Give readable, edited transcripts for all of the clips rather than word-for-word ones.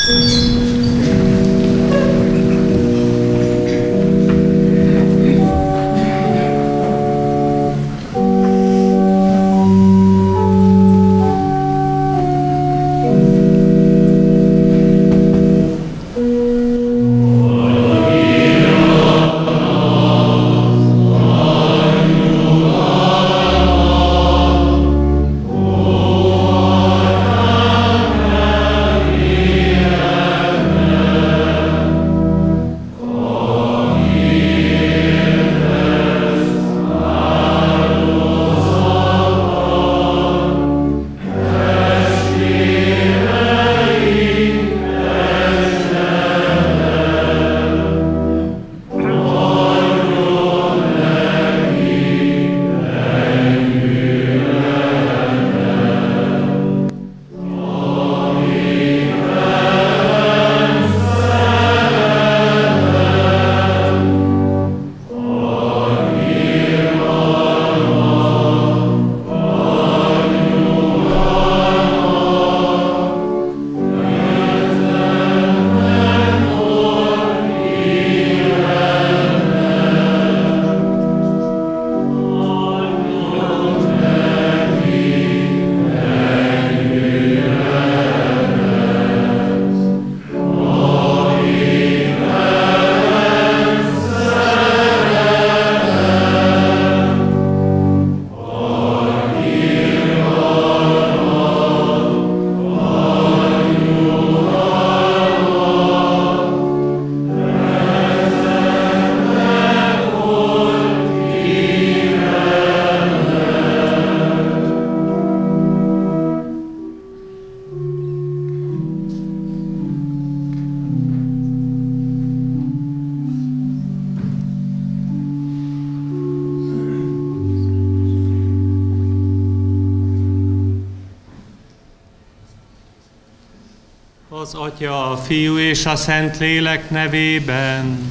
Az Atya, a Fiú és a Szentlélek nevében.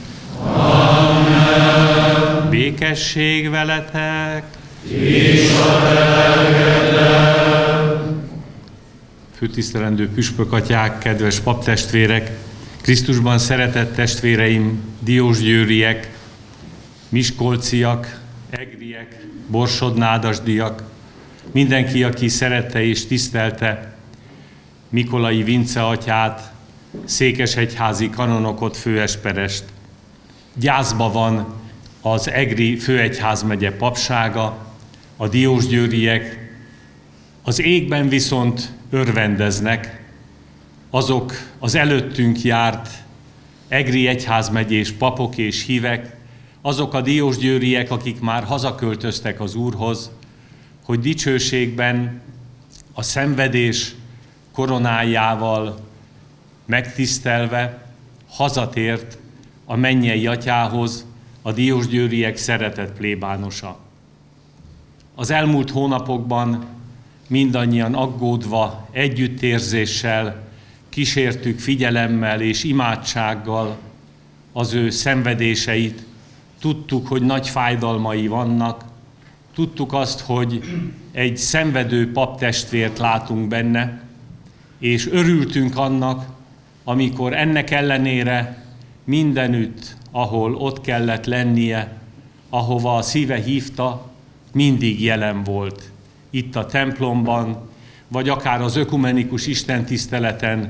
Amen. Békesség veletek. És a te lelkeddel. Főtisztelendő püspökatyák, kedves paptestvérek, Krisztusban szeretett testvéreim, diósgyőriek, miskolciak, egriek, borsodnádasdiak, mindenki, aki szerette és tisztelte Mikolai Vince atyát, székesegyházi kanonokot, főesperest. Gyászba van az Egri főegyházmegye papsága, a diósgyőriek, az égben viszont örvendeznek azok az előttünk járt egri egyházmegyés papok és hívek, azok a diósgyőriek, akik már hazaköltöztek az Úrhoz, hogy dicsőségben a szenvedés koronájával megtisztelve hazatért a mennyei atyához, a diósgyőriek szeretett plébánosa. Az elmúlt hónapokban mindannyian aggódva, együttérzéssel kísértük figyelemmel és imádsággal az ő szenvedéseit. Tudtuk, hogy nagy fájdalmai vannak, tudtuk azt, hogy egy szenvedő paptestvért látunk benne, és örültünk annak, amikor ennek ellenére mindenütt, ahol ott kellett lennie, ahova a szíve hívta, mindig jelen volt. Itt a templomban, vagy akár az ökumenikus istentiszteleten,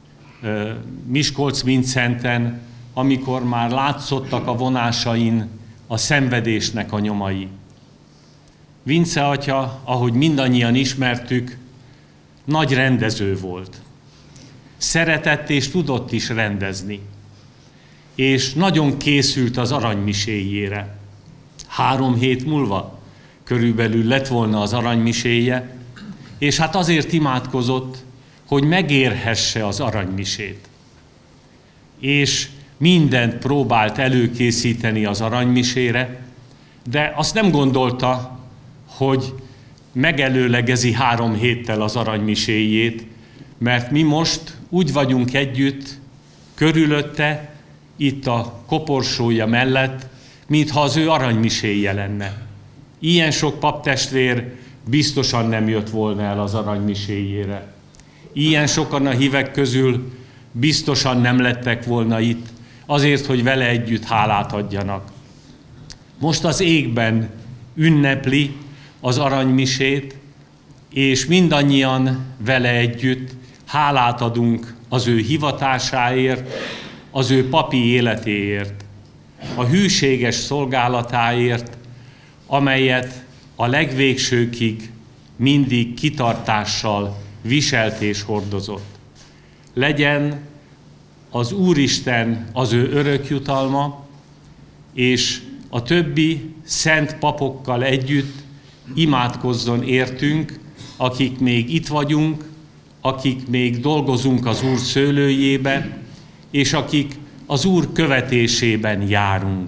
Miskolc-Mindszenten, amikor már látszottak a vonásain a szenvedésnek a nyomai. Vince atya, ahogy mindannyian ismertük, nagy rendező volt. Szeretett és tudott is rendezni. És nagyon készült az aranymiséjére. 3 hét múlva körülbelül lett volna az aranymiséje, és hát azért imádkozott, hogy megérhesse az aranymisét. És mindent próbált előkészíteni az aranymisére, de azt nem gondolta, hogy megelőlegezi 3 héttel az aranymiséjét, mert mi most úgy vagyunk együtt, körülötte, itt a koporsója mellett, mintha az ő aranymiséje lenne. Ilyen sok paptestvér biztosan nem jött volna el az aranymiséjére. Ilyen sokan a hívek közül biztosan nem lettek volna itt, azért, hogy vele együtt hálát adjanak. Most az égben ünnepli az aranymisét, és mindannyian vele együtt hálát adunk az ő hivatásáért, az ő papi életéért, a hűséges szolgálatáért, amelyet a legvégsőkig mindig kitartással viselt és hordozott. Legyen az Úristen az ő örökjutalma, és a többi szent papokkal együtt imádkozzon értünk, akik még itt vagyunk, akik még dolgozunk az Úr szőlőjébe, és akik az Úr követésében járunk.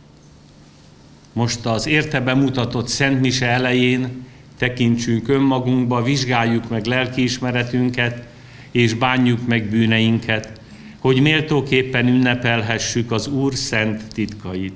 Most az érte bemutatott Szent Mise elején tekintsünk önmagunkba, vizsgáljuk meg lelkiismeretünket, és bánjuk meg bűneinket, hogy méltóképpen ünnepelhessük az Úr szent titkait.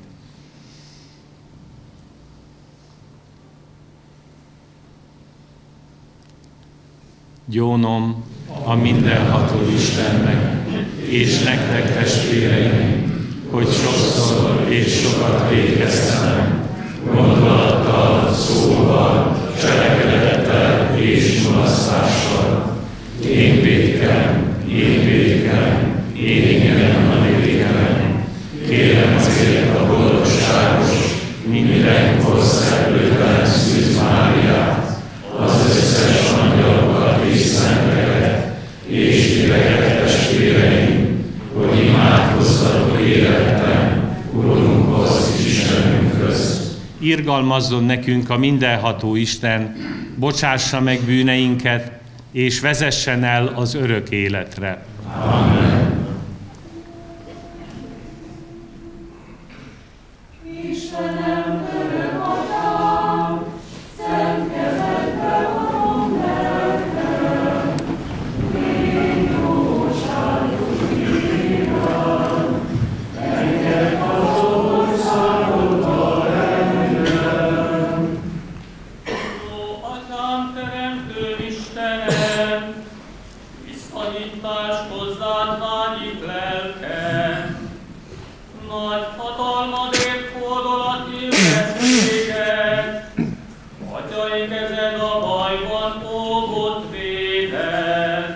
Gyónom a mindenható Istennek, és nektek testvéreim, hogy sokszor és sokat végeztem, gondolattal, szóval, cselekedettel és mulasztással. Én védkem, én ingyenem a védelem. Kérem azért a boldogságos, mindenkor szeplőtlen Szűz Máriát, az összes angyalokat és szenteket, és titeket testvéreim, hogy imádkozzatok életem, Urunkhoz, Istenünkhöz. Irgalmazzon nekünk a mindenható Isten, bocsássa meg bűneinket, és vezessen el az örök életre. Amen. Istenem, örök Atyám, szent kezedbe adom lelkem, légy jóságos Isten, engedd az országodba engem. Ó, Atyám, teremtő Istenem, visszahívtás hozzád vágyik lelkem, nagy hatalmadért hordol a téged, atyai kezed a bajban óvott véded.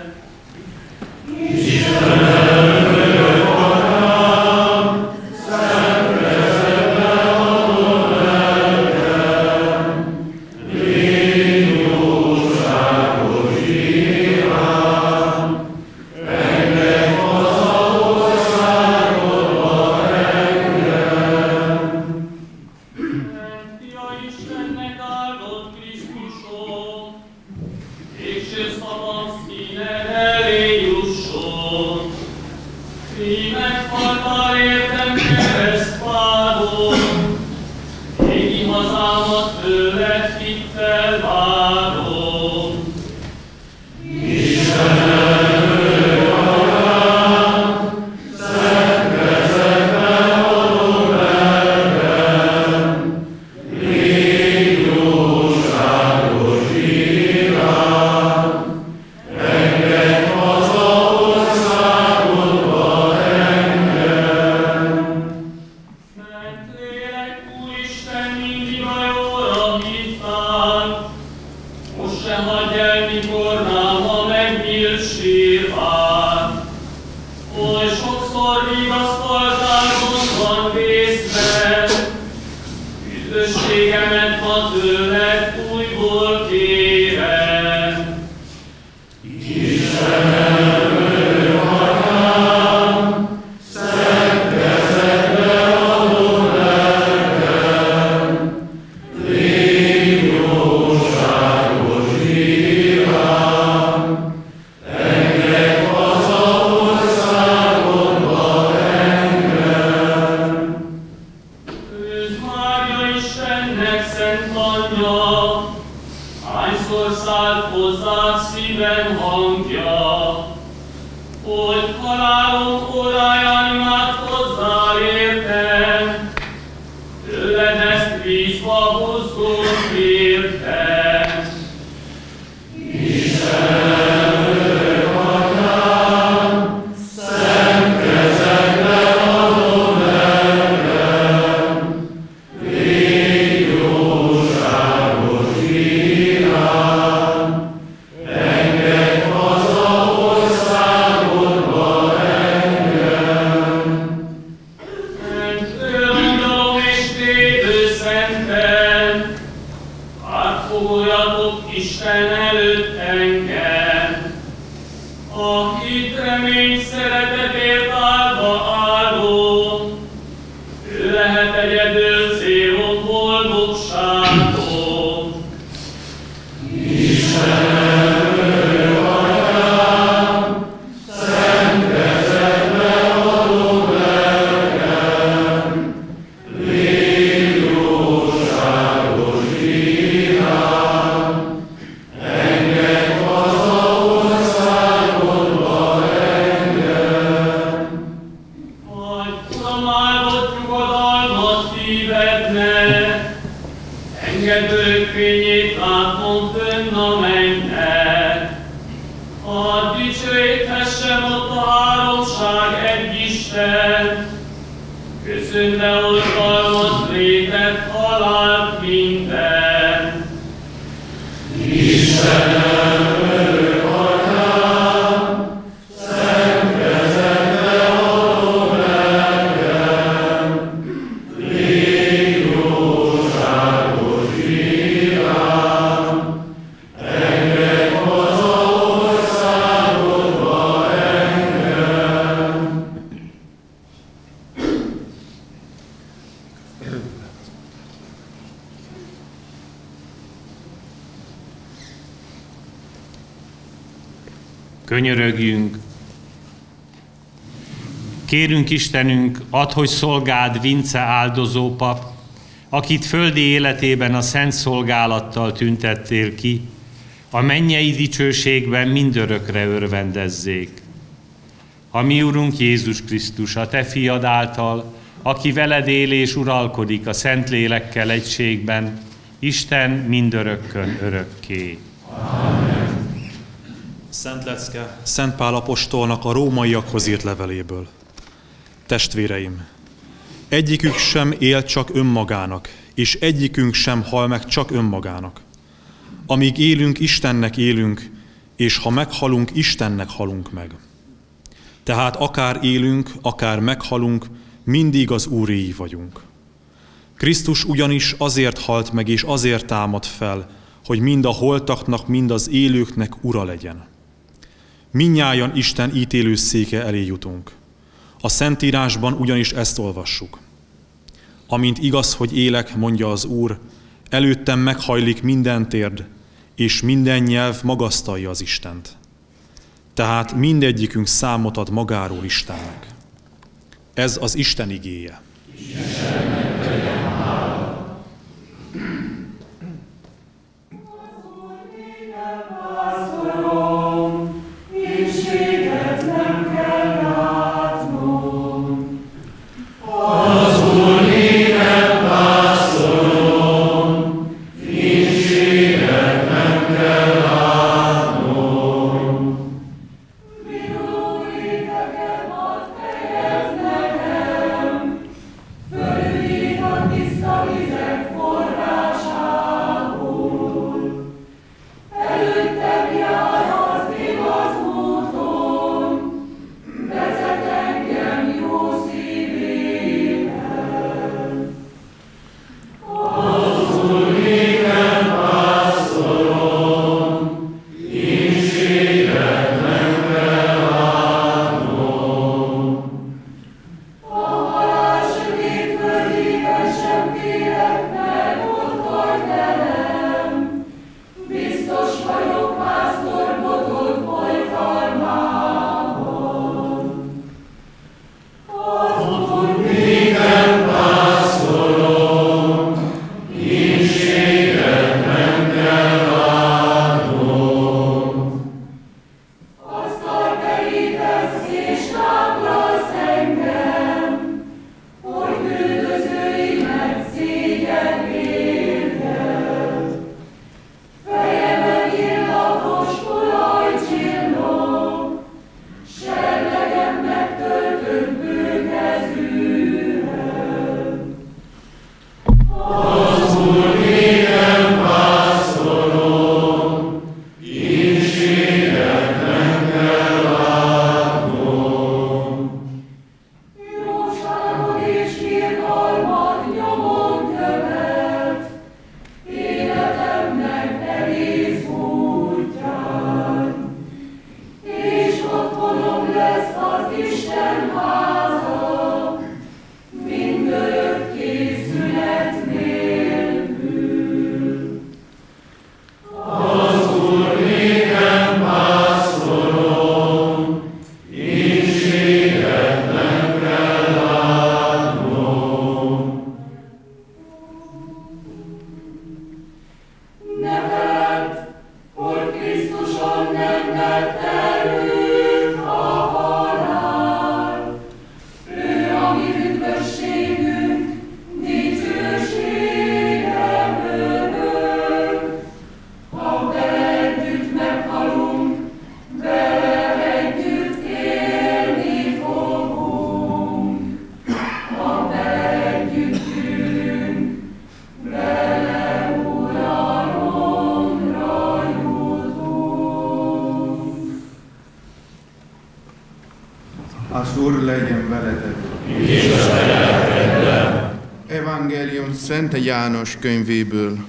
Istenem, örök Atyám, szent kezedbe adom lelkem, légy jóságos Irán, engedj haza országodba engem. Szent Fia Istennek áldott Krisztusom, végső szabad színed elé jusson. Ti meghaltál értem keresztfádon, égi hazámat tőled hittel várom. Istenem, örök Atyám, szent kezedbe adom lelkem, légy jóságos Irán, engedj haza országodba engem. Szent Lélek, Úristen, mindig a jóra hívtál, most se hagyj el, mikor náma megnyílt sírvár. Oly sokszor vigasztaltál gondban vészben, üdvösségemet ma tőled újból kérem. Istenem, örök Atyám, szent kezedbe adom lelkem, légy jóságos Irán, engedj haza országodba engem. Ősz Mária Istennek szent anyja, hányszor szállt hozzád szívem hangja, hogy halálom óráján imádkozzál értem, tőled ezt bízva buzgón kértem. Istenem, örök Atyám, fogoljatok Isten előtt engem, akit remény szeretetért áldva áldom, ő lehet egyedül célom, boldogságom. Istenem, ő atyám, szent kezedbe adom lelkem, légy jóságos irám, engedj haza országodba engem. Adj, Uram, áldott nyugodalmat szívednek, engedd örökfényét látnom fönn a mennynek. Hadd dicsőíthessem ott a háromság egy Isten, köszönve oltalmat, létet, halált, minden. Istenem, örök atyám, szent kezedbe adom lelkem, légy jóságos irám, engedj haza országodba engem. Könyörögjünk. Kérünk Istenünk, add, hogy szolgáld Vince áldozópap, akit földi életében a szent szolgálattal tüntettél ki, a mennyei dicsőségben mindörökre örvendezzék. A mi Urunk Jézus Krisztus, a Te fiad által, aki veled él és uralkodik a Szentlélekkel egységben, Isten mindörökkön örökké. Szent lecke Szent Pál apostolnak a rómaiakhoz írt leveléből. Testvéreim, egyikük sem él csak önmagának, és egyikünk sem hal meg csak önmagának. Amíg élünk, Istennek élünk, és ha meghalunk, Istennek halunk meg. Tehát akár élünk, akár meghalunk, mindig az Úréi vagyunk. Krisztus ugyanis azért halt meg, és azért támad fel, hogy mind a holtaknak, mind az élőknek ura legyen. Mindnyájan Isten ítélőszéke elé jutunk. A Szentírásban ugyanis ezt olvassuk. Amint igaz, hogy élek, mondja az Úr, előttem meghajlik minden térd, és minden nyelv magasztalja az Istent. Tehát mindegyikünk számot ad magáról Istennek. Ez az Isten igéje. Fölül Evangélium Szent János könyvéből.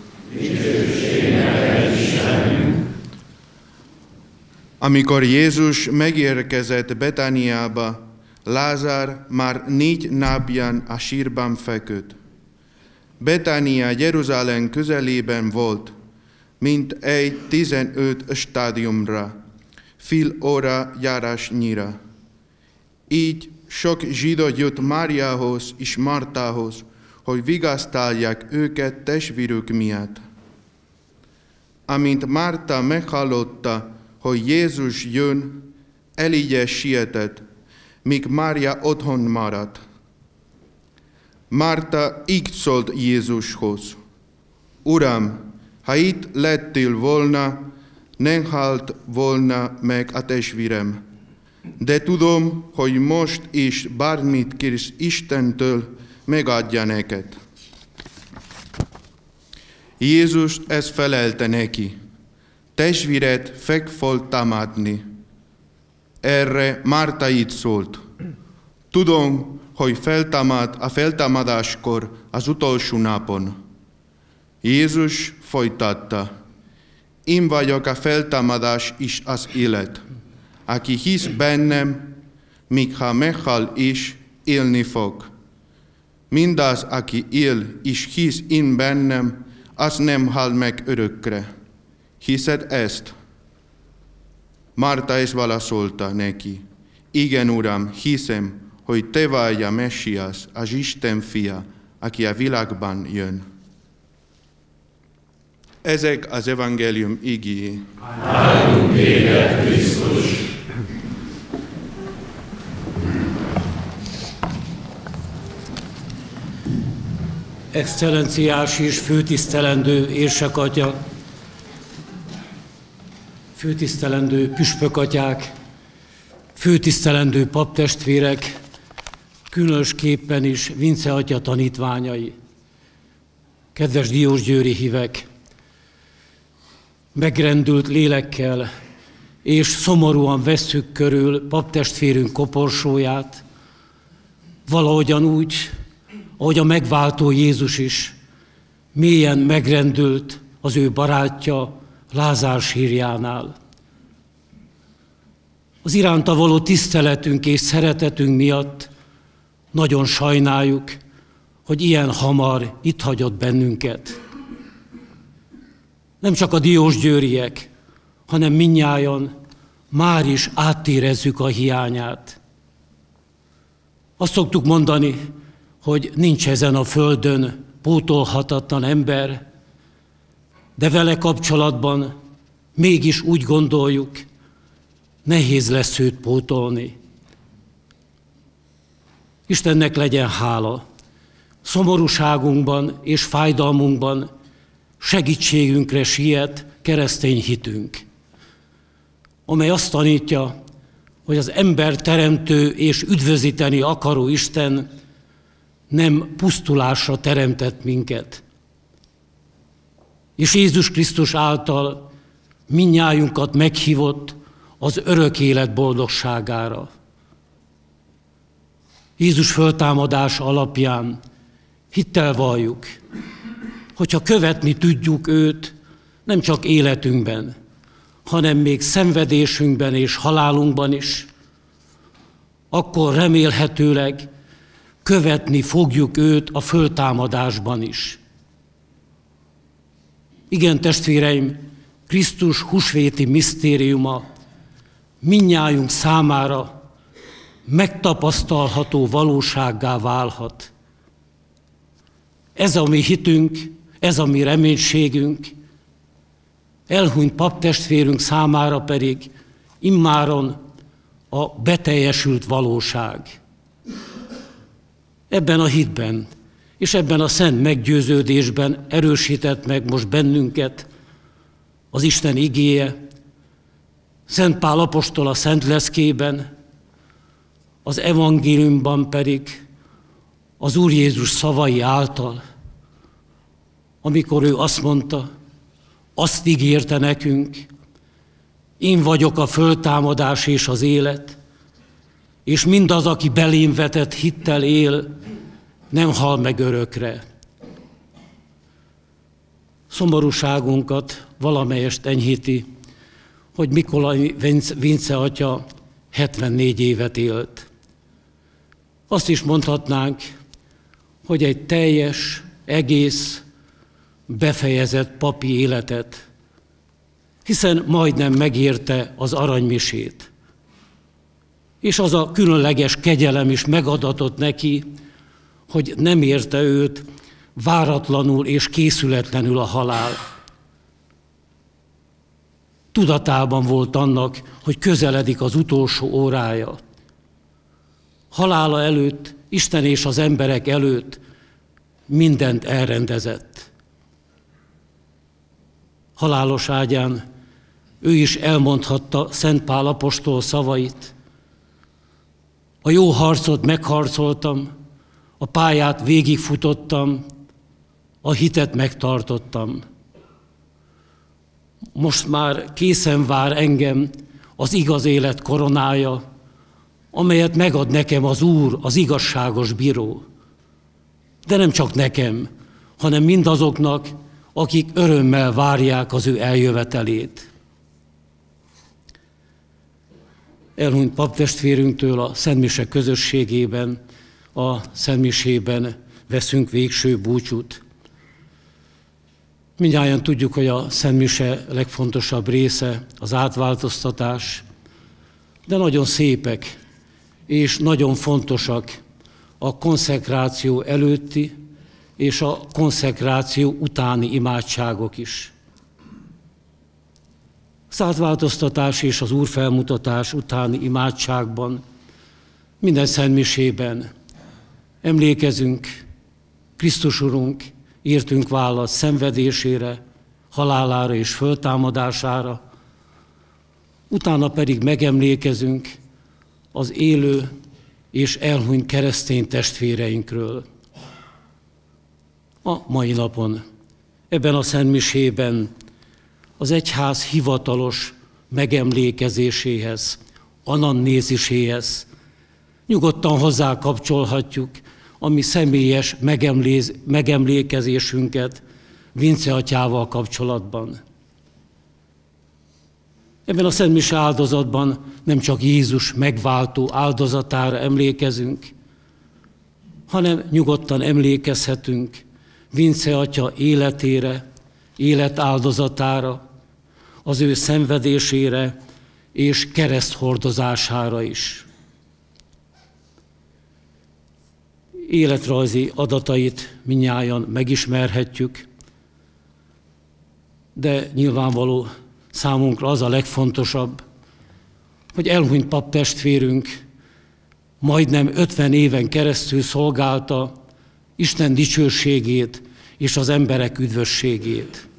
Amikor Jézus megérkezett Betániába, Lázár már 4 napján a sírban feküdt. Betánia Jeruzsálem közelében volt, mint egy 15 stádiumra, fél óra járásnyira. Így sok zsidó jött Máriához és Martához, hogy vigasztalják őket testvérük miatt. Amint Márta meghallotta, hogy Jézus jön, eléggé sietett, míg Mária otthon maradt. Márta így szólt Jézushoz: Uram, ha itt lettél volna, nem halt volna meg a testvérem. De tudom, hogy most is bármit kérsz Istentől, megadja neked. Jézus ezt felelte neki: Testvéred fog fog támadni. Erre Márta így szólt: Tudom, hogy feltámad a feltámadáskor az utolsó napon. Jézus folytatta: Én vagyok a feltámadás és az élet. Aki hisz bennem, míg ha meghal is, élni fog. Mindaz, aki él és hisz én bennem, az nem hal meg örökre. Hiszed ezt? Márta ezt válaszolta neki: Igen, Uram, hiszem, hogy te vagy a Messiás, az Isten fia, aki a világban jön. Ezek az evangélium igéi. Áldunk téged, Krisztus! Excellenciás és főtisztelendő érsekatya, főtisztelendő püspökatyák, főtisztelendő paptestvérek, különösképpen is Vince atya tanítványai, kedves diósgyőri hívek, megrendült lélekkel és szomorúan vesszük körül paptestvérünk koporsóját, valahogyan úgy, ahogy a megváltó Jézus is mélyen megrendült az ő barátja Lázár sírjánál. Az iránta való tiszteletünk és szeretetünk miatt nagyon sajnáljuk, hogy ilyen hamar itt hagyott bennünket. Nem csak a diósgyőriek, hanem mindnyájan már is áttérezzük a hiányát. Azt szoktuk mondani, hogy nincs ezen a földön pótolhatatlan ember, de vele kapcsolatban mégis úgy gondoljuk, nehéz lesz őt pótolni. Istennek legyen hála, szomorúságunkban és fájdalmunkban segítségünkre siet keresztény hitünk, amely azt tanítja, hogy az ember teremtő és üdvözíteni akaró Isten nem pusztulásra teremtett minket. És Jézus Krisztus által mindnyájunkat meghívott az örök élet boldogságára. Jézus föltámadása alapján hittel valljuk, hogyha követni tudjuk őt nem csak életünkben, hanem még szenvedésünkben és halálunkban is, akkor remélhetőleg követni fogjuk őt a föltámadásban is. Igen, testvéreim, Krisztus húsvéti misztériuma mindnyájunk számára megtapasztalható valósággá válhat. Ez a mi hitünk, ez a mi reménységünk, elhunyt paptestvérünk számára pedig immáron a beteljesült valóság. Ebben a hitben és ebben a szent meggyőződésben erősített meg most bennünket az Isten igéje, Szent Pál apostol a Szent Leszkében, az evangéliumban pedig az Úr Jézus szavai által, amikor ő azt mondta, azt ígérte nekünk, én vagyok a föltámadás és az élet, és mindaz, aki belém vetett hittel él, nem hal meg örökre. Szomorúságunkat valamelyest enyhíti, hogy Mikolay Vince atya 74 évet élt. Azt is mondhatnánk, hogy egy teljes, egész, befejezett papi életet, hiszen majdnem megérte az aranymisét. És az a különleges kegyelem is megadatott neki, hogy nem érte őt váratlanul és készületlenül a halál. Tudatában volt annak, hogy közeledik az utolsó órája. Halála előtt, Isten és az emberek előtt mindent elrendezett. Halálos ágyán ő is elmondhatta Szent Pál apostol szavait. A jó harcot megharcoltam, a pályát végigfutottam, a hitet megtartottam. Most már készen vár engem az igaz élet koronája, amelyet megad nekem az Úr, az igazságos bíró. De nem csak nekem, hanem mindazoknak, akik örömmel várják az ő eljövetelét. Elhunyt paptestvérünktől a Szentmise közösségében, a Szentmisében veszünk végső búcsút. Mindnyájan tudjuk, hogy a Szentmise legfontosabb része az átváltoztatás, de nagyon szépek és nagyon fontosak a konszekráció előtti és a konszekráció utáni imádságok is. Az átváltoztatás és az úrfelmutatás utáni imádságban, minden szentmisében emlékezünk Krisztus Urunk értünk választ szenvedésére, halálára és föltámadására, utána pedig megemlékezünk az élő és elhunyt keresztény testvéreinkről. A mai napon, ebben a szentmisében az egyház hivatalos megemlékezéséhez, anamnéziséhez nyugodtan hozzákapcsolhatjuk a mi személyes megemlékezésünket Vince atyával kapcsolatban. Ebben a szentmise áldozatban nem csak Jézus megváltó áldozatára emlékezünk, hanem nyugodtan emlékezhetünk Vince atya életére, életáldozatára, az ő szenvedésére és kereszthordozására is. Életrajzi adatait mindnyájan megismerhetjük, de nyilvánvaló számunkra az a legfontosabb, hogy elhunyt paptestvérünk majdnem 50 éven keresztül szolgálta Isten dicsőségét és az emberek üdvösségét.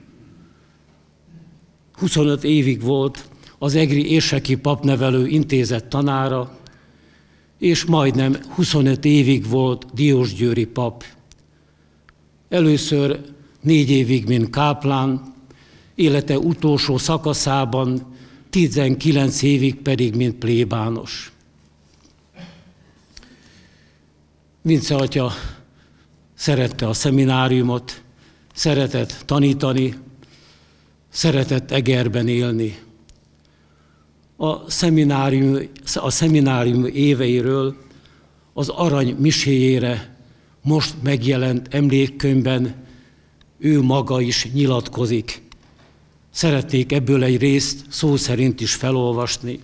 25 évig volt az Egri Érseki Papnevelő Intézet tanára, és majdnem 25 évig volt diósgyőri pap. Először 4 évig, mint káplán, élete utolsó szakaszában 19 évig pedig, mint plébános. Vince atya szerette a szemináriumot, szeretett tanítani, szeretett Egerben élni. A szeminárium éveiről az arany miséjére most megjelent emlékkönyvben ő maga is nyilatkozik. Szeretnék ebből egy részt szó szerint is felolvasni.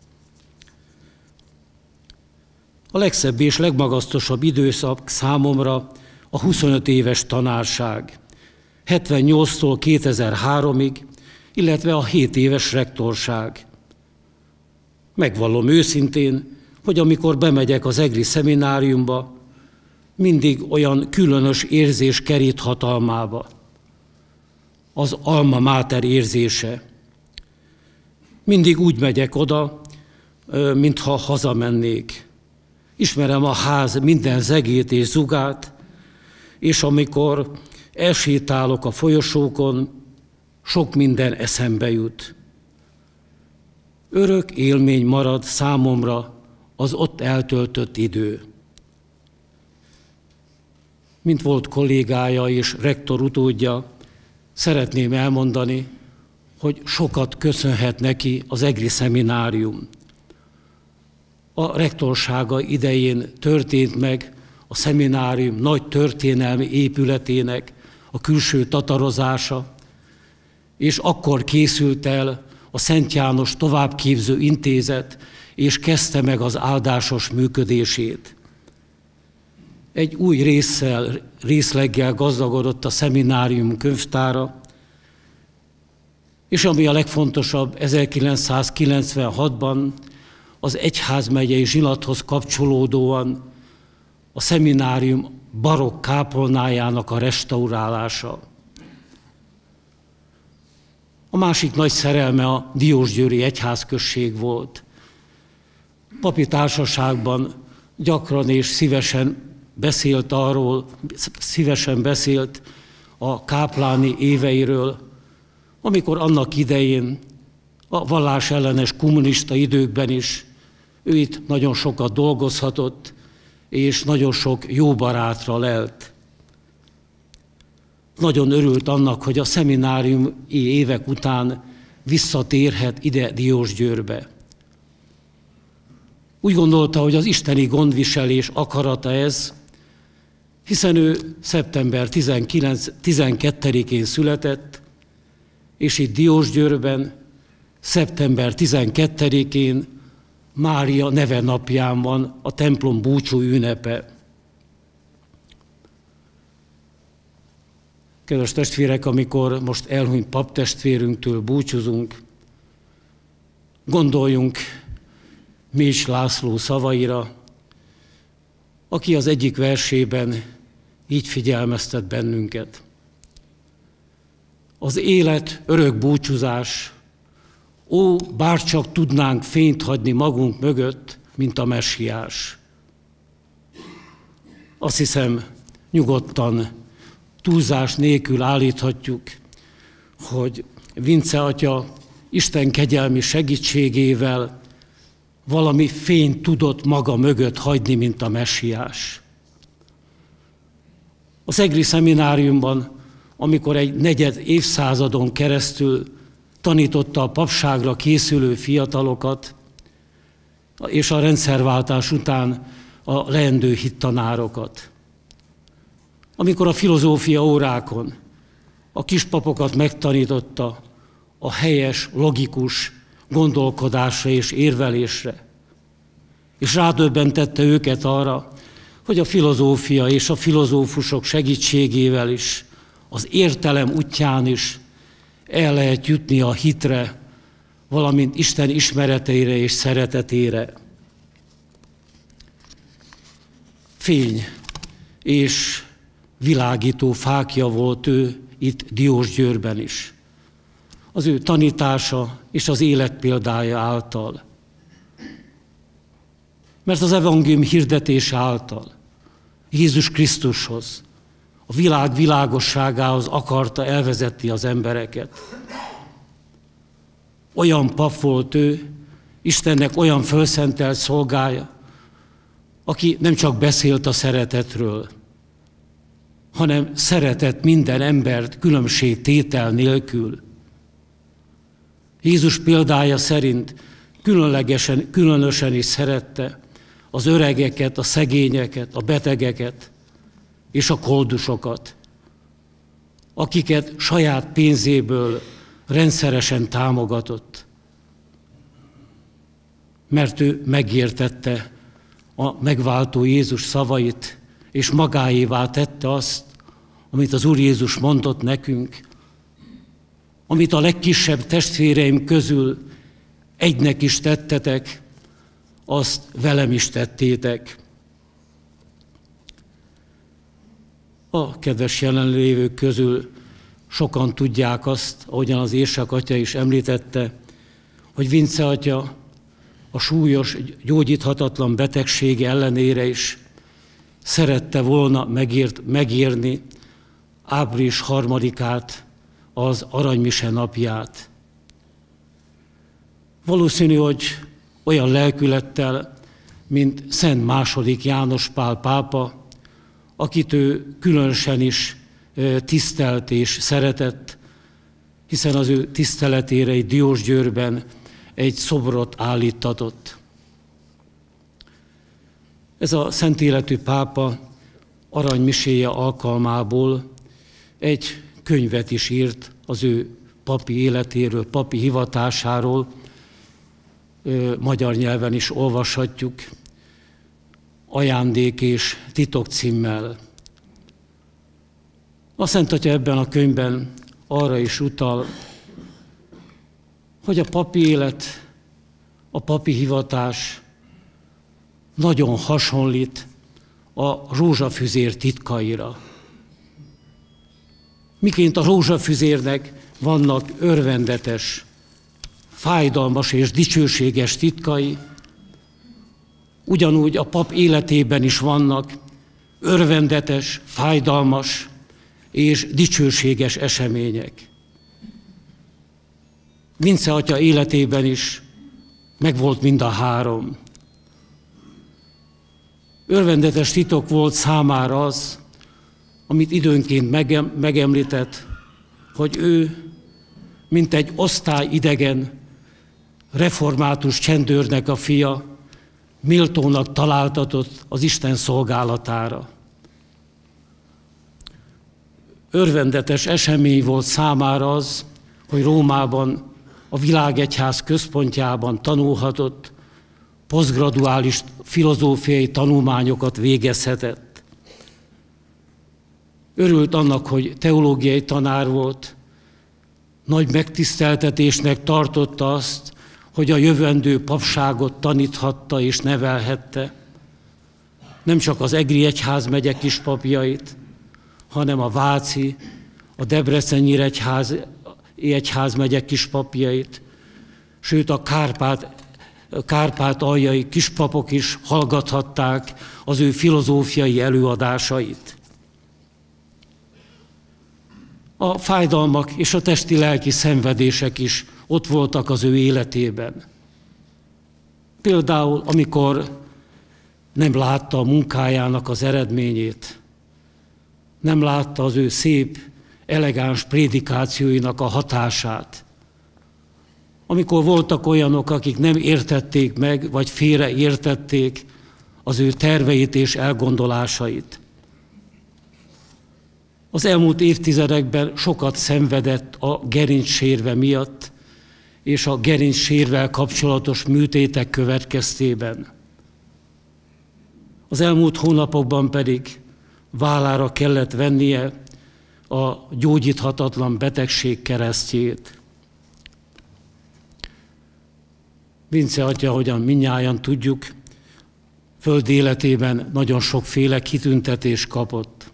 A legszebb és legmagasztosabb időszak számomra a 25 éves tanárság, 78-tól 2003-ig, illetve a 7 éves rektorság. Megvallom őszintén, hogy amikor bemegyek az egri szemináriumba, mindig olyan különös érzés kerít hatalmába. Az alma mater érzése. Mindig úgy megyek oda, mintha hazamennék. Ismerem a ház minden zegét és zugát, és amikor elsétálok a folyosókon, sok minden eszembe jut. Örök élmény marad számomra az ott eltöltött idő. Mint volt kollégája és rektor utódja, szeretném elmondani, hogy sokat köszönhet neki az egri szeminárium. A rektorsága idején történt meg a szeminárium nagy történelmi épületének a külső tatarozása, és akkor készült el a Szent János Továbbképző Intézet, és kezdte meg az áldásos működését. Egy új részleggel gazdagodott a szeminárium könyvtára, és ami a legfontosabb, 1996-ban az egyházmegyei zsinathoz kapcsolódóan a szeminárium barokk kápolnájának a restaurálása. A másik nagy szerelme a diósgyőri egyházközség volt. Papi társaságban gyakran és szívesen beszélt a kápláni éveiről, amikor annak idején, a vallásellenes kommunista időkben is ő itt nagyon sokat dolgozhatott, és nagyon sok jó barátra lelt. Nagyon örült annak, hogy a szemináriumi évek után visszatérhet ide Diósgyőrbe. Úgy gondolta, hogy az isteni gondviselés akarata ez, hiszen ő szeptember 12-én született, és itt Diósgyőrben szeptember 12-én Mária neve napján van a templom búcsú ünnepe. Kedves testvérek, amikor most elhunyt paptestvérünktől búcsúzunk, gondoljunk Mécs László szavaira, aki az egyik versében így figyelmeztet bennünket. Az élet örök búcsúzás, ó, bárcsak tudnánk fényt hagyni magunk mögött, mint a messiás. Azt hiszem, nyugodtan, túlzás nélkül állíthatjuk, hogy Vince atya Isten kegyelmi segítségével valami fényt tudott maga mögött hagyni, mint a messiás. Az egri szemináriumban, amikor egy negyed évszázadon keresztül tanította a papságra készülő fiatalokat, és a rendszerváltás után a leendő hittanárokat. Amikor a filozófia órákon a kispapokat megtanította a helyes, logikus gondolkodásra és érvelésre, és rádöbbentette őket arra, hogy a filozófia és a filozófusok segítségével is, az értelem útján is el lehet jutni a hitre, valamint Isten ismeretére és szeretetére. Fény és világító fákja volt ő itt Diósgyőrben is. Az ő tanítása és az életpéldája által. Mert az evangélium hirdetése által Jézus Krisztushoz, a világ világosságához akarta elvezetni az embereket. Olyan pap volt ő, Istennek olyan fölszentelt szolgája, aki nem csak beszélt a szeretetről, hanem szeretett minden embert különbségtétel nélkül. Jézus példája szerint különösen is szerette az öregeket, a szegényeket, a betegeket és a koldusokat, akiket saját pénzéből rendszeresen támogatott, mert ő megértette a megváltó Jézus szavait, és magáévá tette azt, amit az Úr Jézus mondott nekünk, amit a legkisebb testvéreim közül egynek is tettetek, azt velem is tettétek. A kedves jelenlévők közül sokan tudják azt, ahogyan az Érsek atya is említette, hogy Vince atya a súlyos, gyógyíthatatlan betegsége ellenére is szerette volna megérni április 3-át, az Aranymise napját. Valószínű, hogy olyan lelkülettel, mint Szent II. János Pál pápa, akit ő különösen is tisztelt és szeretett, hiszen az ő tiszteletére egy Diósgyőrben egy szobrot állítatott. Ez a szent életű pápa aranymiséje alkalmából egy könyvet is írt az ő papi életéről, papi hivatásáról, magyar nyelven is olvashatjuk, Ajándék és titok címmel. A Szent Atya ebben a könyvben arra is utal, hogy a papi élet, a papi hivatás nagyon hasonlít a rózsafüzér titkaira. Miként a rózsafüzérnek vannak örvendetes, fájdalmas és dicsőséges titkai, ugyanúgy a pap életében is vannak örvendetes, fájdalmas és dicsőséges események. Vince atya életében is megvolt mind a három. Örvendetes titok volt számára az, amit időnként megemlített, hogy ő, mint egy osztályidegen, református csendőrnek a fia, méltónak találtatott az Isten szolgálatára. Örvendetes esemény volt számára az, hogy Rómában, a világegyház központjában tanulhatott, posztgraduális filozófiai tanulmányokat végezhetett. Örült annak, hogy teológiai tanár volt, nagy megtiszteltetésnek tartotta azt, hogy a jövendő papságot taníthatta és nevelhette, nem csak az egri egyházmegye kispapjait, hanem a váci, a debreceni egyházmegye kispapjait, sőt a kárpátaljai kispapok is hallgathatták az ő filozófiai előadásait. A fájdalmak és a testi-lelki szenvedések is ott voltak az ő életében. Például, amikor nem látta a munkájának az eredményét, nem látta az ő szép, elegáns prédikációinak a hatását. Amikor voltak olyanok, akik nem értették meg, vagy félreértették az ő terveit és elgondolásait. Az elmúlt évtizedekben sokat szenvedett a gerincsérve miatt, és a gerincsérvel kapcsolatos műtétek következtében. Az elmúlt hónapokban pedig vállára kellett vennie a gyógyíthatatlan betegség keresztjét. Vince atya, ahogyan mindnyájan tudjuk, földi életében nagyon sokféle kitüntetést kapott.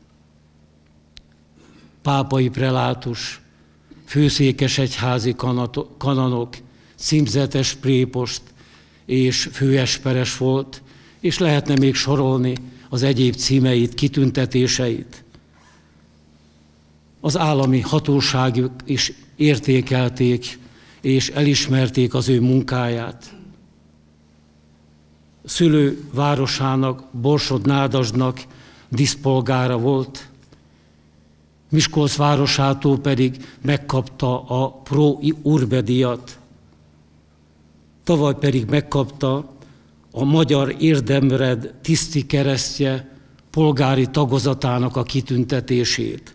Pápai prelátus, főszékesegyházi kanonok, címzetes prépost és főesperes volt, és lehetne még sorolni az egyéb címeit, kitüntetéseit. Az állami hatóságok is értékelték és elismerték az ő munkáját. Szülővárosának, Borsod-Nádasdnak díszpolgára volt, Miskolc városától pedig megkapta a Pro Urbe díjat. Tavaly pedig megkapta a Magyar Érdemred tiszti keresztje polgári tagozatának a kitüntetését.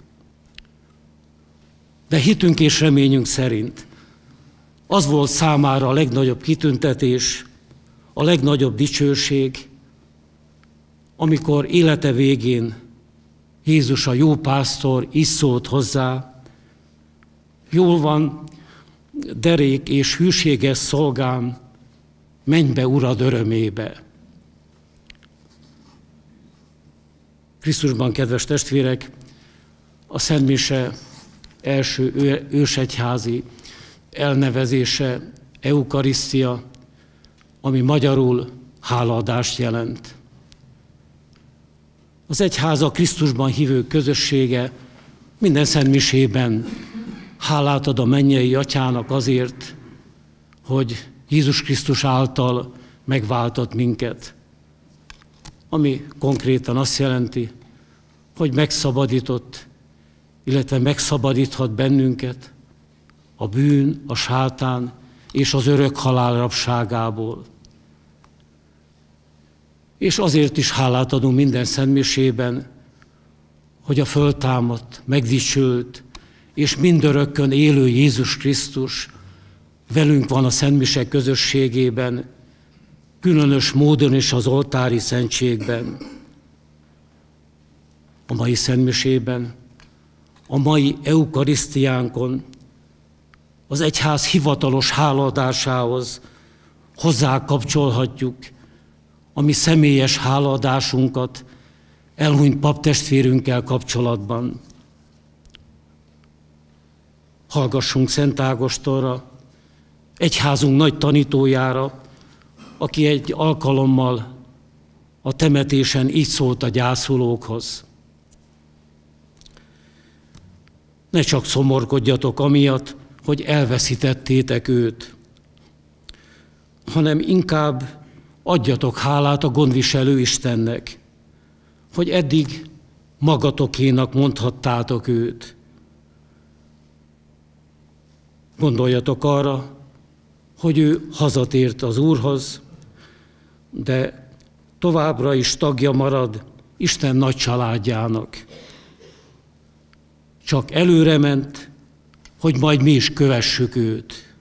De hitünk és reményünk szerint az volt számára a legnagyobb kitüntetés, a legnagyobb dicsőség, amikor élete végén Jézus a jó pásztor így szólt hozzá: jól van, derék és hűséges szolgám, menj be Urad örömébe. Krisztusban, kedves testvérek, a Szent Mise első ősegyházi elnevezése eukarisztia, ami magyarul hálaadást jelent. Az egyház, a Krisztusban hívő közössége minden Szent Misében hálát ad a mennyei Atyának azért, hogy Jézus Krisztus által megváltott minket. Ami konkrétan azt jelenti, hogy megszabadított, illetve megszabadíthat bennünket a bűn, a sátán és az örök halál rabságából. És azért is hálát adunk minden szentmisében, hogy a föltámadt, megdicsült és mindörökkön élő Jézus Krisztus velünk van a szentmisek közösségében, különös módon is az oltári szentségben. A mai szentmisében, a mai eukarisztiánkon az egyház hivatalos hálaadásához hozzákapcsolhatjuk a mi személyes hálaadásunkat elhunyt paptestvérünkkel kapcsolatban. Hallgassunk Szent Ágostonra, egyházunk nagy tanítójára, aki egy alkalommal a temetésen így szólt a gyászolókhoz. Ne csak szomorkodjatok amiatt, hogy elveszítettétek őt, hanem inkább adjatok hálát a gondviselő Istennek, hogy eddig magatokénak mondhattátok őt. Gondoljatok arra, hogy ő hazatért az Úrhoz, de továbbra is tagja marad Isten nagy családjának. Csak előre ment, hogy majd mi is kövessük őt.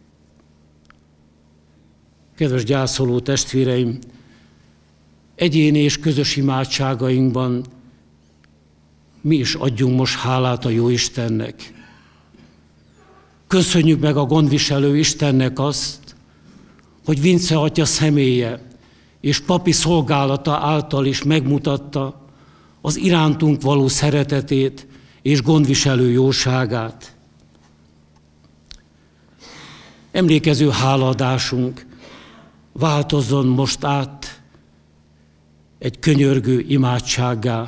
Kedves gyászoló testvéreim, egyéni és közös imádságainkban mi is adjunk most hálát a Jóistennek. Köszönjük meg a gondviselő Istennek azt, hogy Vince atya személye és papi szolgálata által is megmutatta az irántunk való szeretetét és gondviselő jóságát. Emlékező hálaadásunk változzon most át egy könyörgő imádsággá.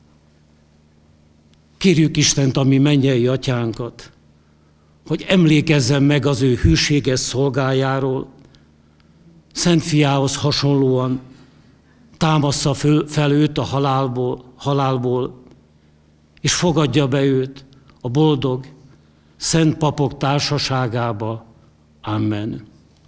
Kérjük Istent, a mi mennyei atyánkat, hogy emlékezzen meg az ő hűséges szolgájáról, Szent Fiához hasonlóan támassza fel őt a halálból, és fogadja be őt a boldog, szent papok társaságába. Amen.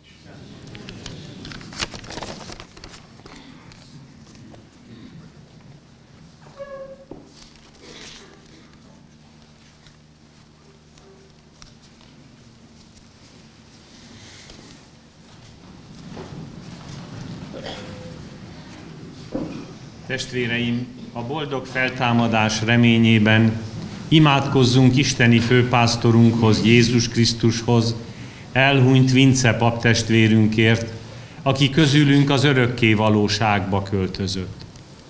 Testvéreim, a boldog feltámadás reményében imádkozzunk isteni főpásztorunkhoz, Jézus Krisztushoz, elhunyt Vince paptestvérünkért, aki közülünk az örökké valóságba költözött.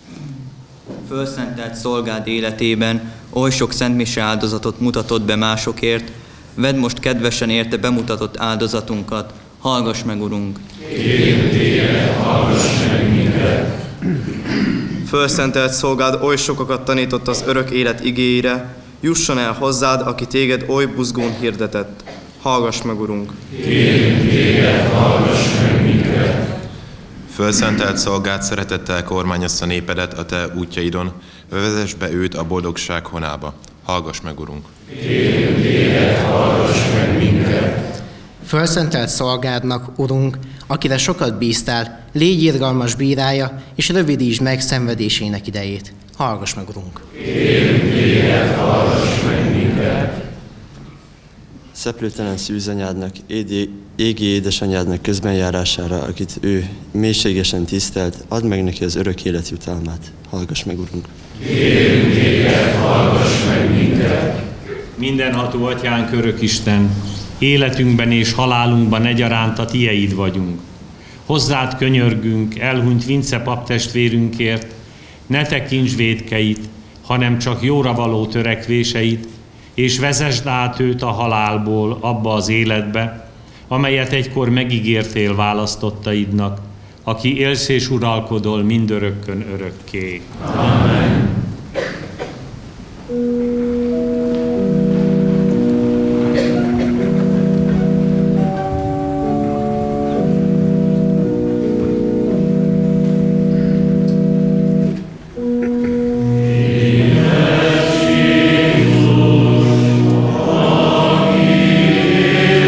Fölszentelt szolgád életében oly sok szentmise áldozatot mutatott be másokért, vedd most kedvesen érte bemutatott áldozatunkat, hallgass meg, Urunk! Kérünk téged, hallgass meg minket! Fölszentelt szolgád oly sokakat tanított az örök élet igéire, jusson el hozzád, aki téged oly buzgón hirdetett. Hallgass meg, Urunk! Kérünk téged, hallgass meg minket! Fölszentelt szolgád szeretettel kormányossza népedet a te útjaidon, vezess be őt a boldogság honába. Hallgass meg, Urunk! Kérünk téged, hallgass meg minket! Fölszentelt szolgádnak, Urunk, akire sokat bíztál, légy irgalmas bírája, és rövidítsd meg szenvedésének idejét. Hallgass meg, Urunk! Kérünk téged, hallgass meg minket! Szeplőtelen szűzanyádnak, égi édesanyádnak közbenjárására, akit ő mélységesen tisztelt, add meg neki az örök élet jutalmát. Hallgass meg, Urunk! Kérünk téged, hallgass meg minket! Mindenható Atyánk, örök Isten, életünkben és halálunkban egyaránt a tieid vagyunk. Hozzád könyörgünk, elhunyt Vince paptestvérünkért, ne tekints vétkeit, hanem csak jóra való törekvéseit, és vezesd át őt a halálból abba az életbe, amelyet egykor megígértél választottaidnak, aki élsz és uralkodol mindörökkön örökké. Amen. Jézus, aki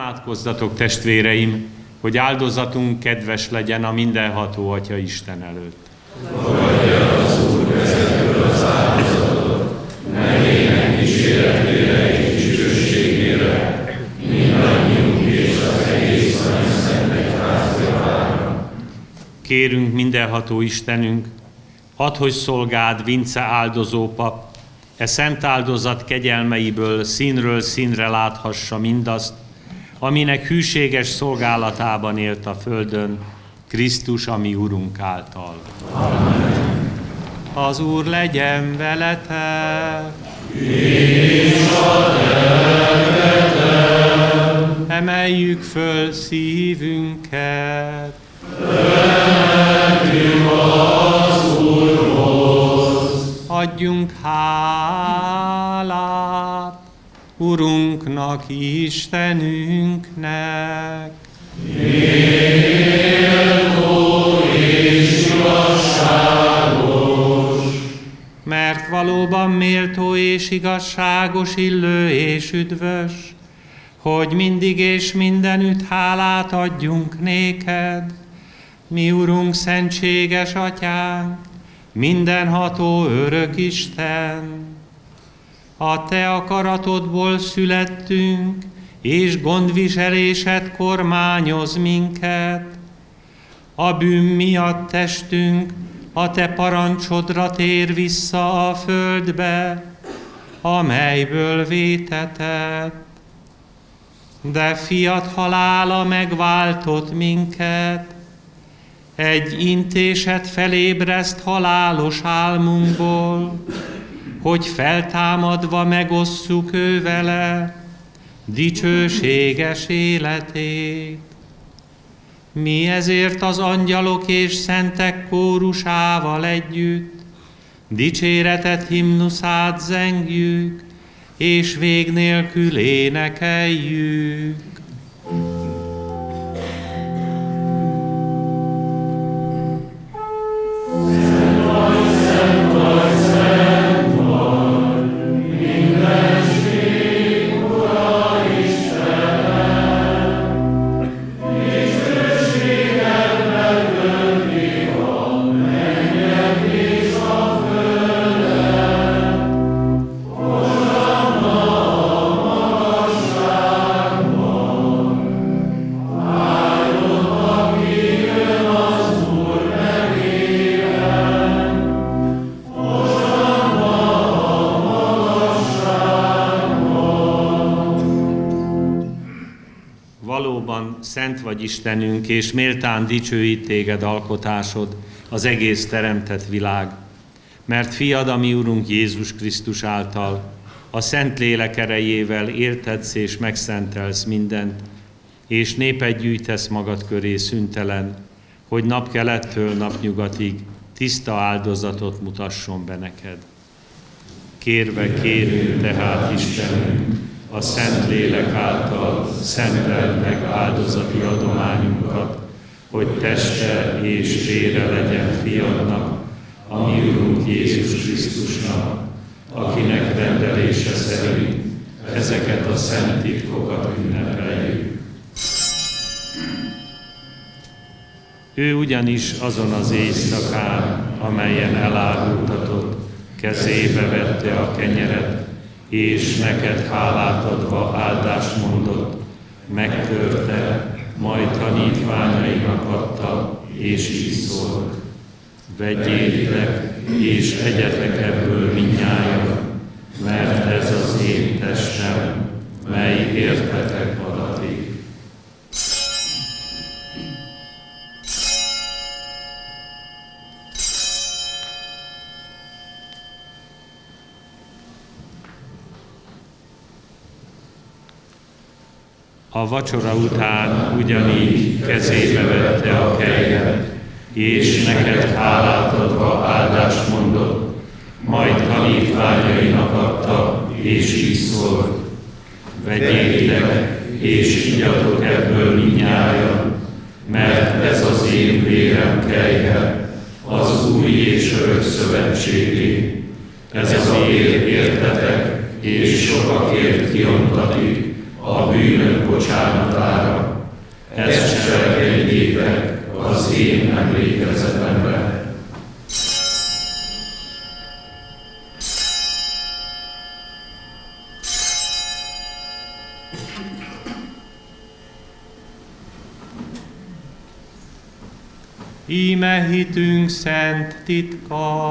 Imádkozzatok, testvéreim, hogy áldozatunk kedves legyen a mindenható Atya Isten előtt. Fogadja az Úr kezedből az áldozatot, nevének kíséretére és dicsőségére, mindannyiunk és az egész Szent Egyház javára. Kérünk mindenható Istenünk, add, hogy szolgáld Vince áldozópap, e szent áldozat kegyelmeiből színről színre láthassa mindazt, aminek hűséges szolgálatában élt a földön, Krisztus, a mi Urunk által. Amen. Az Úr legyen veletek! És a lelkeddel! Emeljük föl szívünket! Emeljük az Úrhoz! Adjunk hálát Urunknak, Istenünknek! Méltó és igazságos! Mert valóban méltó és igazságos, illő és üdvös, hogy mindig és mindenütt hálát adjunk néked, mi Urunk, szentséges Atyánk, mindenható örök Isten. A Te akaratodból születtünk, és gondviselésed kormányoz minket. A bűn miatt testünk a Te parancsodra tér vissza a földbe, amelyből vétetett. De fiat halála megváltott minket, egy intéset felébreszt halálos álmunkból, hogy feltámadva megosszuk ő vele dicsőséges életét. Mi ezért az angyalok és szentek kórusával együtt dicséretet himnuszát zengjük, és vég nélkül énekeljük. Szent vagy Istenünk, és méltán dicsőít téged alkotásod, az egész teremtett világ. Mert fiad, a mi Urunk Jézus Krisztus által, a Szent Lélek erejével értedsz és megszentelsz mindent, és népet gyűjtesz magad köré szüntelen, hogy napkelettől napnyugatig tiszta áldozatot mutasson be neked. Kérve kérünk tehát, Istenünk, a Szent Lélek által szenteld meg áldozati adományunkat, hogy teste és vére legyen fiadnak, a mi Urunk Jézus Krisztusnak, akinek rendelése szerint ezeket a szent titkokat ünnepeljük. Ő ugyanis azon az éjszakán, amelyen elárultatod, kezébe vette a kenyeret, és neked hálát adva áldást mondott, megtörte, majd tanítványainak adta, és így szólt: vegyétek, és egyetek ebből mindnyájan, mert ez az én testem, mely értetek adatik. A vacsora után ugyanígy kezébe vette a kelyhet, és neked hálát adva áldást mondott, majd tanítványainak adta, és így szólt: vegyétek, és igyatok ebből mindnyájan, mert ez az én vérem kelyhe, az új és örök szövetségé. Ez az vér értetek, és sokakért kiontatik a bűnök bocsánatára. Ezt cselekedjétek az én emlékezetemre. Íme hitünk szent titka.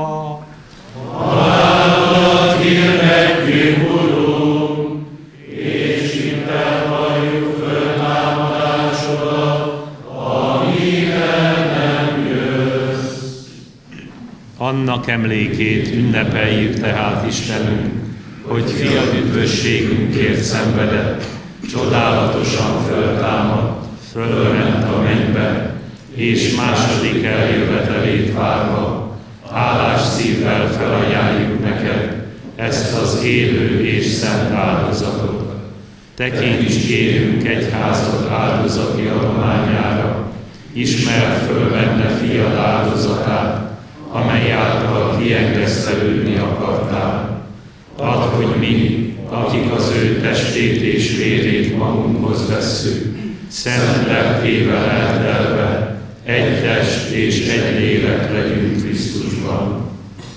Halálodat hirdetjük, Urunk, és hittel valljuk föltámadásodat, amivel nem jössz. Annak emlékét ünnepeljük tehát, Istenünk, hogy fiad üdvösségünkért szenvedett, csodálatosan föltámadt, fölment a mennybe, és második eljövetelét várva, hálás szívvel felajánljuk neked ezt az élő és szent áldozatot. Tekints kérünk egyházad áldozati adományára, ismerd föl benne fiad áldozatát, amely által kiengesztelődni akartál. Add, hogy mi, akik az ő testét és vérét magunkhoz vesszük, szent lelkével eltelve, egy test és egy lélek legyünk Krisztusban.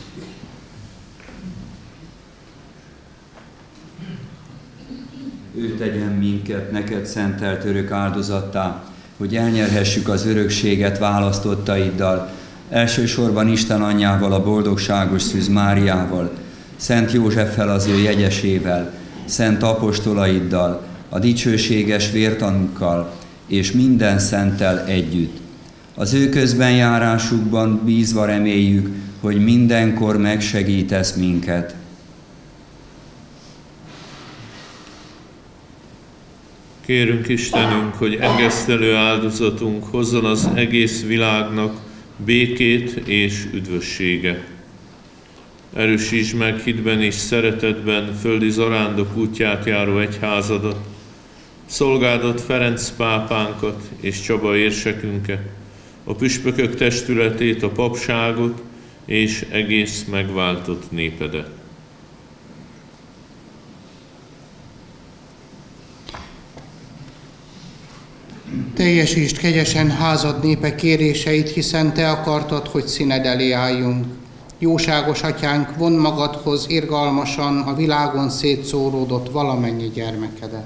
Ő tegyen minket neked szentelt örök áldozattá, hogy elnyerhessük az örökséget választottaiddal, elsősorban Isten anyjával, a boldogságos Szűz Máriával, Szent Józseffel az ő jegyesével, szent apostolaiddal, a dicsőséges vértanúkkal és minden szenttel együtt. Az ő közbenjárásukban bízva reméljük, hogy mindenkor megsegítesz minket. Kérünk Istenünk, hogy engesztelő áldozatunk hozzon az egész világnak békét és üdvösséget. Erősítsd meg hitben és szeretetben földi zarándok útját járó egyházadat, szolgádat Ferenc pápánkat és Csaba érsekünket, a püspökök testületét, a papságot és egész megváltott népedet. Teljesítsd kegyesen házad népe kéréseit, hiszen te akartad, hogy színed elé álljunk. Jóságos atyánk, vondd magadhoz irgalmasan a világon szétszóródott valamennyi gyermekedet.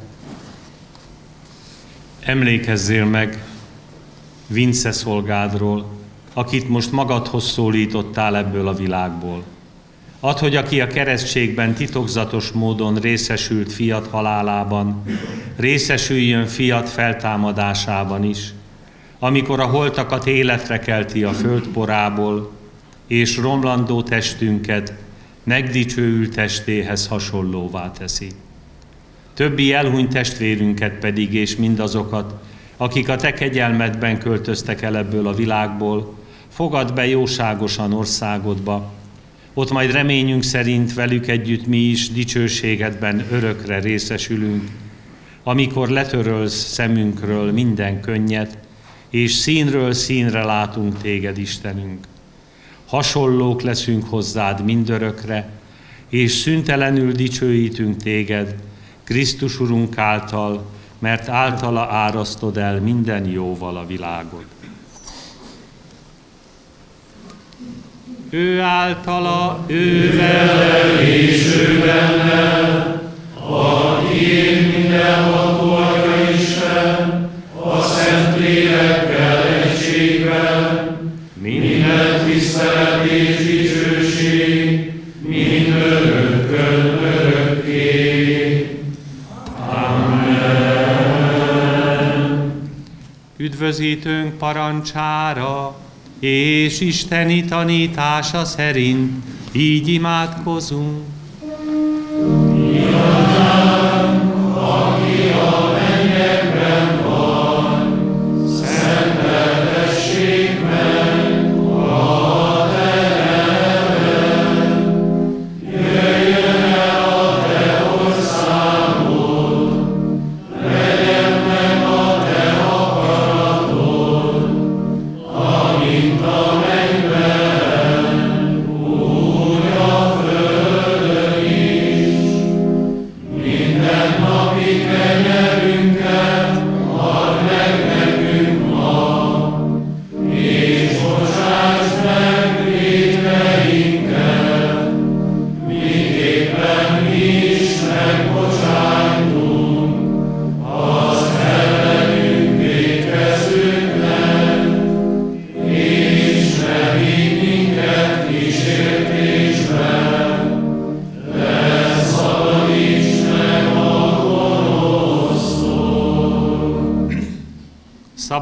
Emlékezzél meg Vince szolgádról, akit most magadhoz szólítottál ebből a világból. Add, hogy aki a keresztségben titokzatos módon részesült fiat halálában, részesüljön fiat feltámadásában is, amikor a holtakat életre kelti a földporából, és romlandó testünket megdicsőült testéhez hasonlóvá teszi. Többi elhunyt testvérünket pedig, és mindazokat, akik a te kegyelmedben költöztek el ebből a világból, fogadd be jóságosan országodba, ott majd reményünk szerint velük együtt mi is dicsőségedben örökre részesülünk, amikor letörölsz szemünkről minden könnyet, és színről színre látunk téged, Istenünk. Hasonlók leszünk hozzád mindörökre, és szüntelenül dicsőítünk téged, Krisztus Urunk által, mert általa árasztod el minden jóval a világot. Ő általa, ő vele és ő benne, akiért mindenható Atya Isten, a Szent Lélekkel egységben, minden tisztelet és dicsőség, mindörökkön örökké. Amen. Üdvözítőnk parancsára és isteni tanítása szerint így imádkozunk. Mi atyánk, aki a mennyekben van, szenteltessék meg a te neved. Jöjjön el a te országod, legyen meg a te akaratod, amint a mennyben, úgy a földön.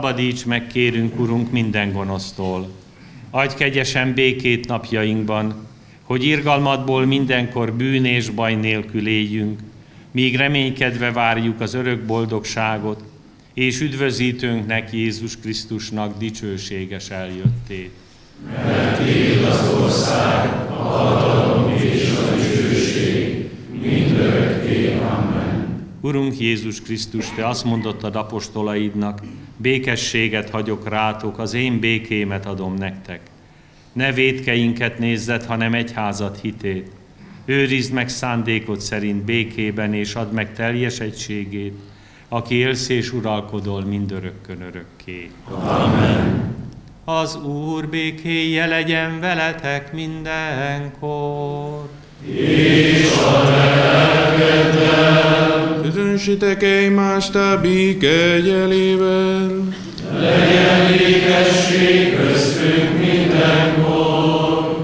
Szabadíts meg, kérünk, Urunk, minden gonosztól. Adj kegyesen békét napjainkban, hogy irgalmadból mindenkor bűn és baj nélkül éljünk, míg reménykedve várjuk az örök boldogságot, és üdvözítőnknek, Jézus Krisztusnak dicsőséges eljöttét. Mert tiéd az ország, a hatalom és a dicsőség, mindörökké. Amen. Urunk Jézus Krisztus, Te azt mondottad apostolaidnak, békességet hagyok rátok, az én békémet adom nektek. Ne vétkeinket nézzed, hanem egyházad hitét. Őrizd meg szándékod szerint békében, és add meg teljes egységét, aki élsz és uralkodol mindörökkön örökké. Amen. Az Úr békéje legyen veletek mindenkor. És a lelkeddel. Közönsítek egymást a béke jelével. Legyen békesség köztünk mindenkor.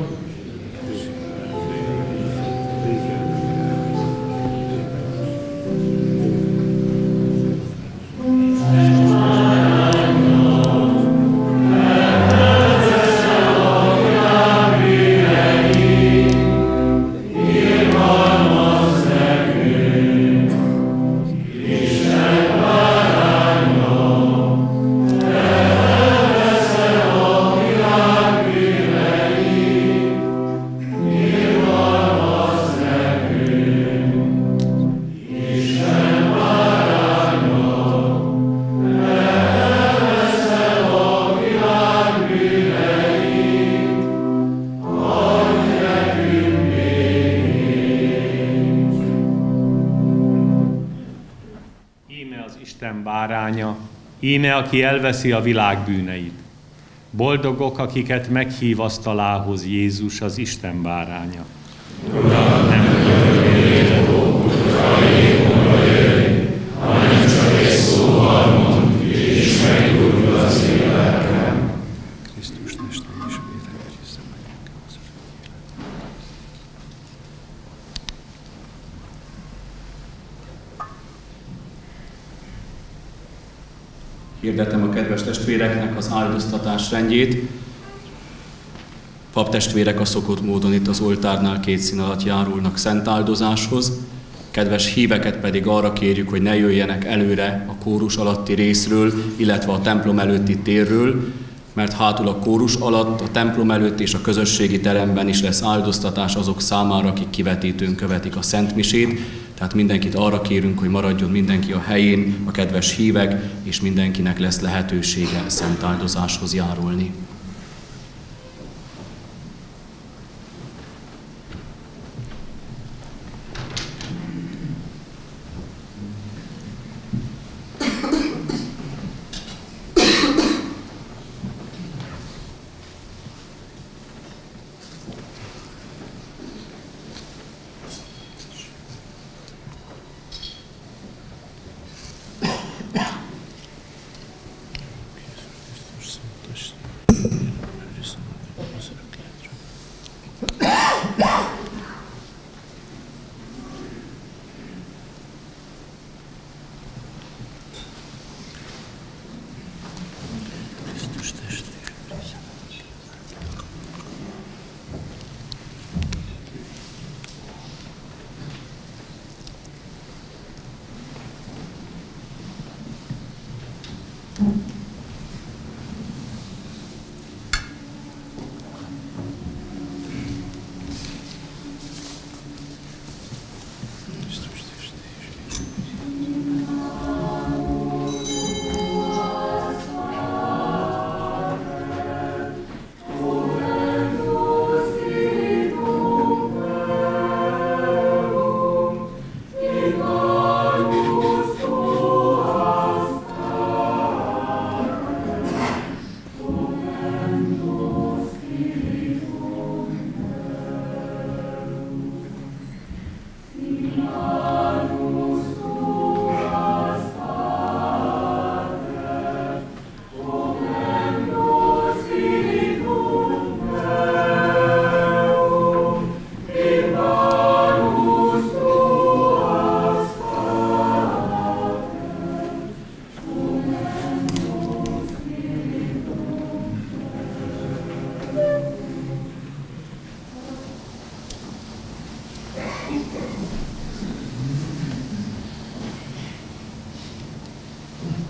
Íme, aki elveszi a világ bűneit. Boldogok, akiket meghív asztalához Jézus, az Isten báránya. Uram, nem vagyok méltó, hogy ajlékomba jöjj, hanem csak egy szóval mondd, és meggyógyul az én lelkem. Krisztus teste ismétel, hogy visszamegyünk az Hirdetem a kedves testvéreknek az áldoztatás rendjét. Paptestvérek a szokott módon itt az oltárnál két szín alatt járulnak szent áldozáshoz. Kedves híveket pedig arra kérjük, hogy ne jöjjenek előre a kórus alatti részről, illetve a templom előtti térről, mert hátul a kórus alatt, a templom előtt és a közösségi teremben is lesz áldoztatás azok számára, akik kivetítőn követik a szentmisét. Tehát mindenkit arra kérünk, hogy maradjon mindenki a helyén, a kedves hívek, és mindenkinek lesz lehetősége szent áldozáshoz járulni.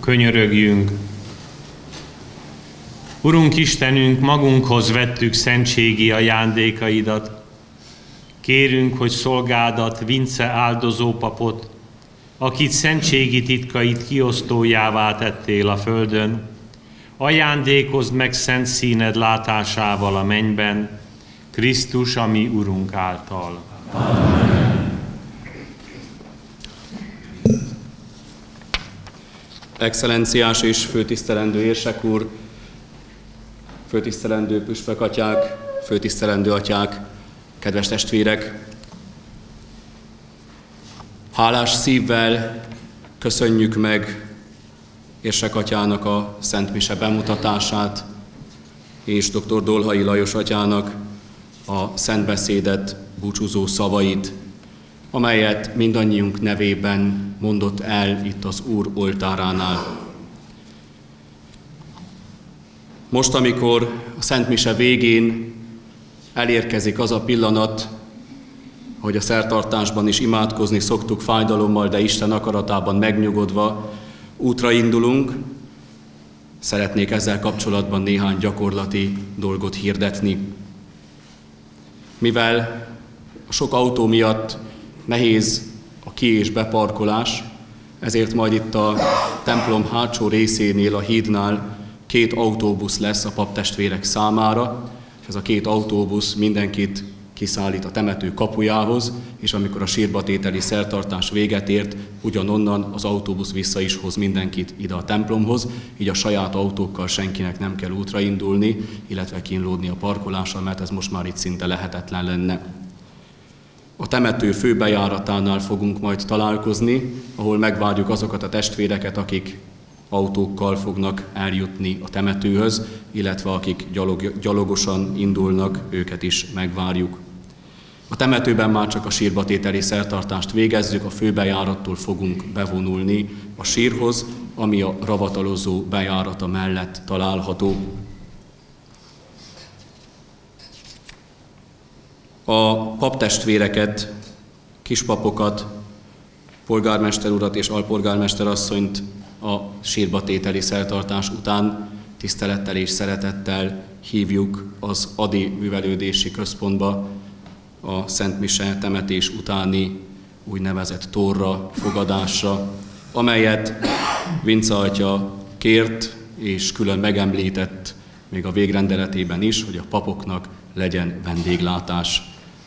Könyörögjünk! Urunk Istenünk, magunkhoz vettük szentségi ajándékaidat. Kérünk, hogy szolgádat, Vince áldozó papot, akit szentségi titkait kiosztójává tettél a földön, ajándékozd meg szent színed látásával a mennyben, Krisztus, a mi Urunk által. Amen. Excellenciás és főtisztelendő érsek úr, főtisztelendő püspökatyák, főtisztelendő atyák, kedves testvérek! Hálás szívvel köszönjük meg érsek atyának a Szent Mise bemutatását, és dr. Dolhai Lajos atyának a szent beszédet, búcsúzó szavait, amelyet mindannyiunk nevében mondott el itt az Úr oltáránál. Most, amikor a Szent Mise végén elérkezik az a pillanat, hogy a szertartásban is imádkozni szoktuk fájdalommal, de Isten akaratában megnyugodva útra indulunk, szeretnék ezzel kapcsolatban néhány gyakorlati dolgot hirdetni. Mivel a sok autó miatt nehéz a ki- és beparkolás, ezért majd itt a templom hátsó részénél, a hídnál 2 autóbusz lesz a paptestvérek számára, és ez a 2 autóbusz mindenkit kiszállít a temető kapujához, és amikor a sírbatételi szertartás véget ért, ugyanonnan az autóbusz vissza is hoz mindenkit ide a templomhoz, így a saját autókkal senkinek nem kell útra indulni, illetve kínlódni a parkolással, mert ez most már itt szinte lehetetlen lenne. A temető főbejáratánál fogunk majd találkozni, ahol megvárjuk azokat a testvéreket, akik autókkal fognak eljutni a temetőhöz, illetve akik gyalogosan indulnak, őket is megvárjuk. A temetőben már csak a sírbatételi szertartást végezzük, a főbejárattól fogunk bevonulni a sírhoz, ami a ravatalozó bejárata mellett található. A paptestvéreket, kispapokat, polgármester urat és alpolgármester asszonyt a sírbatételi szertartás után tisztelettel és szeretettel hívjuk az Adi művelődési központba a Szent Mise temetés utáni úgynevezett torra fogadásra, amelyet Vince atya kért és külön megemlített még a végrendeletében is, hogy a papoknak legyen vendéglátás.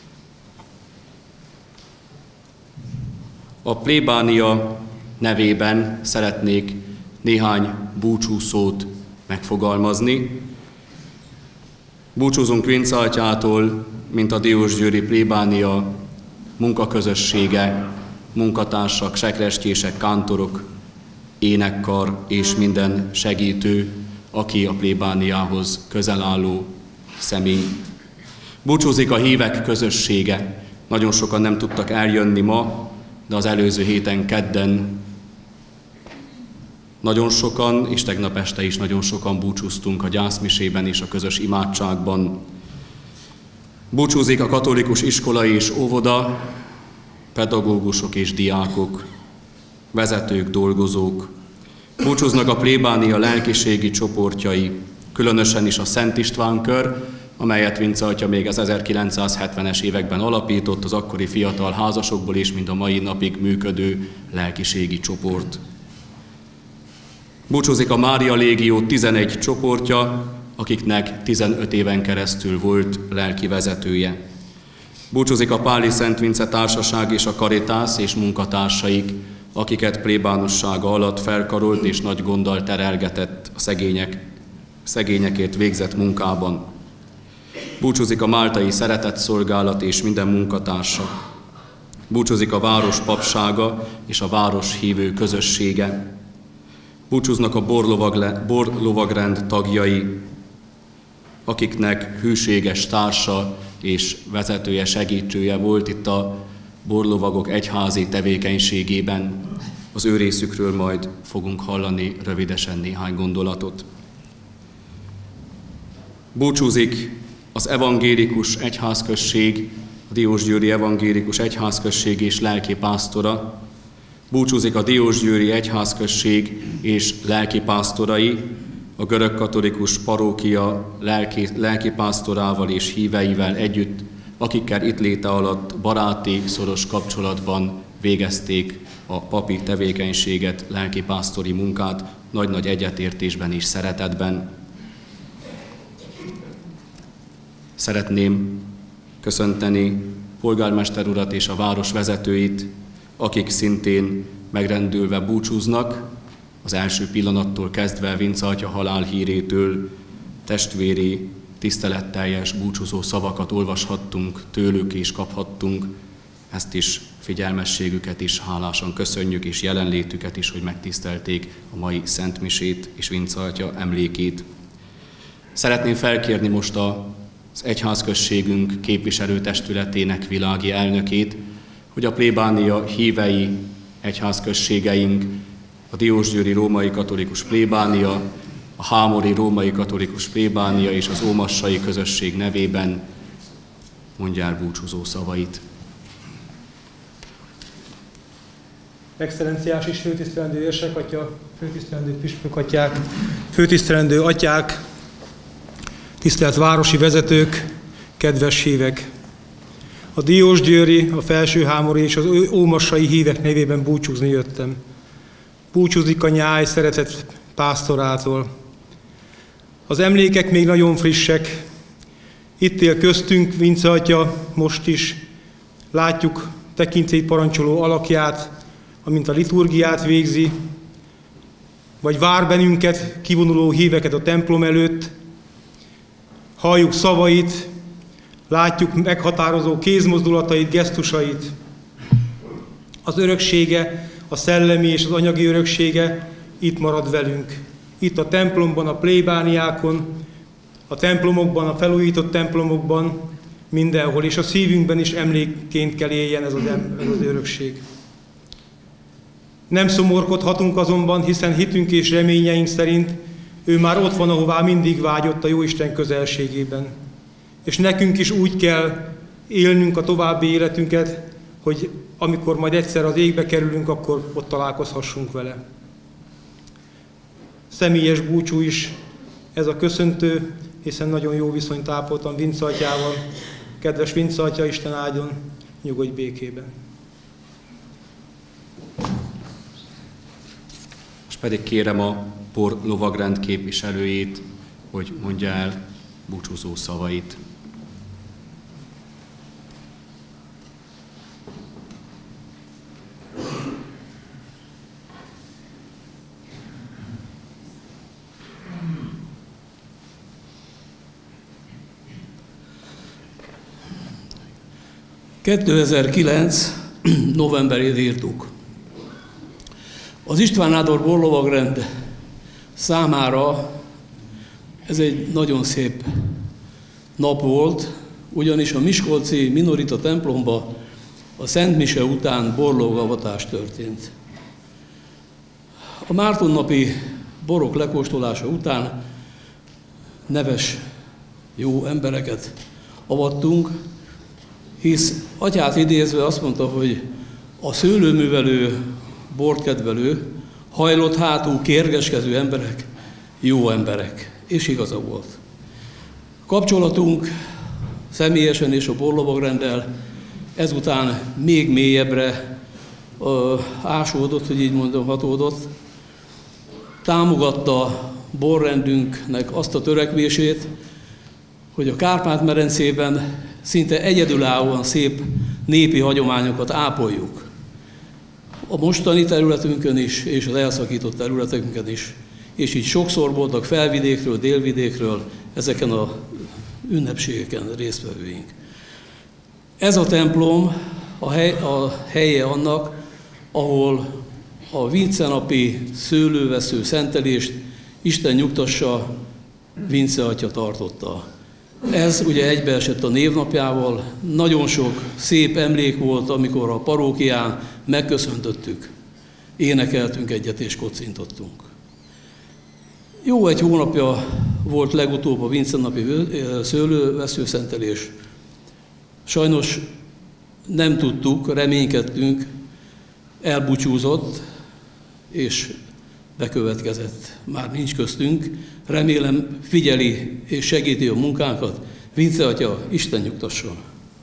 A plébánia nevében szeretnék néhány búcsúszót megfogalmazni. Búcsúzunk Vince atyától, mint a diósgyőri plébánia munkaközössége, munkatársak, sekrestyések, kántorok, énekkar és minden segítő, aki a plébániához közel álló személy. Búcsúzik a hívek közössége. Nagyon sokan nem tudtak eljönni ma, de az előző héten kedden nagyon sokan, és tegnap este is nagyon sokan búcsúztunk a gyászmisében és a közös imádságban. Búcsúzik a katolikus iskola és óvoda, pedagógusok és diákok, vezetők, dolgozók. Búcsúznak a plébánia lelkiségi csoportjai, különösen is a Szent István kör, amelyet Vince atya még az 1970-es években alapított, az akkori fiatal házasokból is, mind a mai napig működő lelkiségi csoport. Búcsúzik a Mária Légió 11 csoportja, akiknek 15 éven keresztül volt lelki vezetője. Búcsúzik a Páli Szent Vince Társaság és a Karitász és munkatársaik, akiket plébánossága alatt felkarolt és nagy gonddal terelgetett a szegényekért végzett munkában. Búcsúzik a Máltai Szeretetszolgálat és minden munkatársa. Búcsúzik a város papsága és a város hívő közössége. Búcsúznak a borlovagrend tagjai, akiknek hűséges társa és vezetője, segítője volt itt a borlovagok egyházi tevékenységében. Az ő részükről majd fogunk hallani rövidesen néhány gondolatot. Búcsúzik az evangélikus egyházközség, a Diósgyőri evangélikus egyházközség és lelkipásztora, Búcsúzik a Diósgyőri Egyházközség és lelkipásztorai, a görögkatolikus parókia lelkipásztorával és híveivel együtt, akikkel itt léte alatt baráti, szoros kapcsolatban végezték a papi tevékenységet, lelkipásztori munkát, nagy-nagy egyetértésben és szeretetben. Szeretném köszönteni polgármester urat és a város vezetőit, akik szintén megrendülve búcsúznak, az első pillanattól kezdve Vince atya halálhírétől testvéri, tiszteletteljes búcsúzó szavakat olvashattunk tőlük és kaphattunk. Ezt is, figyelmességüket is hálásan köszönjük, és jelenlétüket is, hogy megtisztelték a mai szentmisét és Vince atya emlékét. Szeretném felkérni most az egyházközségünk képviselőtestületének világi elnökét, hogy a plébánia hívei egyházközségeink, a Diósgyőri Római Katolikus Plébánia, a Hámori Római Katolikus Plébánia és az Ómassai Közösség nevében mondja el búcsúzó szavait. Excellenciás és főtisztelendő érsekatya, főtisztelendő püspökatyák, főtisztelendő atyák, tisztelt városi vezetők, kedves hívek! A diósgyőri, a felsőhámori és az ómassai hívek nevében búcsúzni jöttem. Búcsúzik a nyáj szeretett pásztorától. Az emlékek még nagyon frissek. Itt él köztünk Vince atya most is. Látjuk tekintélyt parancsoló alakját, amint a liturgiát végzi, vagy vár bennünket, kivonuló híveket a templom előtt. Halljuk szavait, látjuk meghatározó kézmozdulatait, gesztusait. Az öröksége, a szellemi és az anyagi öröksége itt marad velünk. Itt a templomban, a plébániákon, a templomokban, a felújított templomokban, mindenhol, és a szívünkben is emlékként kell éljen ez az örökség. Nem szomorkodhatunk azonban, hiszen hitünk és reményeink szerint ő már ott van, ahová mindig vágyott, a Jóisten közelségében. És nekünk is úgy kell élnünk a további életünket, hogy amikor majd egyszer az égbe kerülünk, akkor ott találkozhassunk vele. Személyes búcsú is ez a köszöntő, hiszen nagyon jó viszonyt ápoltam Vince atyával. Kedves Vince atya, Isten áldjon, nyugodj békében. Most pedig kérem a Por lovagrend képviselőjét, hogy mondja el búcsúzó szavait. ...2009. novemberét írtuk. Az István Nádor borlovagrend számára ez egy nagyon szép nap volt, ugyanis a miskolci minorita templomba a Szent Mise után borlógavatás történt. A Mártonnapi borok lekóstolása után neves, jó embereket avattunk, hisz atyát idézve azt mondta, hogy a szőlőművelő, bortkedvelő, hajlott hátú, kérgeskező emberek jó emberek, és igaza volt. Kapcsolatunk személyesen és a borlovagrenddel ezután még mélyebbre ásódott, hogy így mondom, hatódott. Támogatta borrendünknek azt a törekvését, hogy a Kárpát-medencében szinte egyedülállóan szép népi hagyományokat ápoljuk. A mostani területünkön is, és az elszakított területünkön is. És így sokszor voltak felvidékről, délvidékről ezeken a ünnepségeken résztvevőink. Ez a templom a helye annak, ahol a vincenapi szőlővesző szentelést Isten nyugtassa Vince atya tartotta. Ez ugye egybeesett a névnapjával, nagyon sok szép emlék volt, amikor a parókián megköszöntöttük, énekeltünk egyet és kocintottunk. Jó egy hónapja volt legutóbb a vincenapi szőlőveszőszentelés. Sajnos nem tudtuk, reménykedtünk, elbúcsúzott, és bekövetkezett. Már nincs köztünk. Remélem figyeli és segíti a munkánkat. Vince atya, Isten nyugtasson!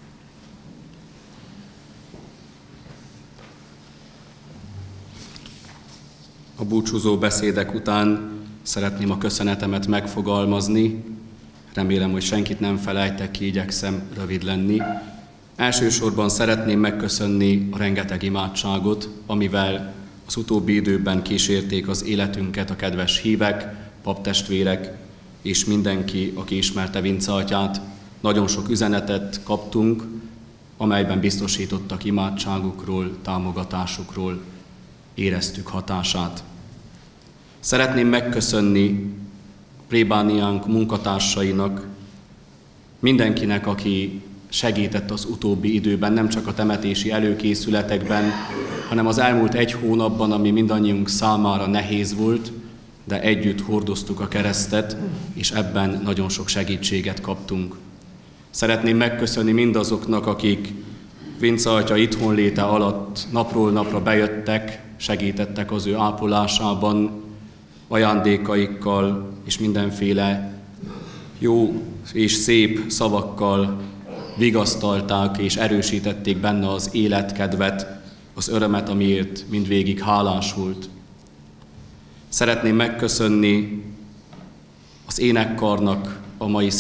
A búcsúzó beszédek után szeretném a köszönetemet megfogalmazni. Remélem, hogy senkit nem felejtek ki, igyekszem rövid lenni. Elsősorban szeretném megköszönni a rengeteg imádságot, amivel az utóbbi időben kísérték az életünket a kedves hívek, paptestvérek és mindenki, aki ismerte Vince atyát. Nagyon sok üzenetet kaptunk, amelyben biztosítottak imádságukról, támogatásukról, éreztük hatását. Szeretném megköszönni plébániánk munkatársainak, mindenkinek, aki segített az utóbbi időben, nem csak a temetési előkészületekben, hanem az elmúlt 1 hónapban, ami mindannyiunk számára nehéz volt, de együtt hordoztuk a keresztet, és ebben nagyon sok segítséget kaptunk. Szeretném megköszönni mindazoknak, akik Vince atya itthonléte alatt napról napra bejöttek, segítettek az ő ápolásában, ajándékaikkal és mindenféle jó és szép szavakkal vigasztalták és erősítették benne az életkedvet, az örömet, amiért mindvégig hálás volt. Szeretném megköszönni az énekkarnak a mai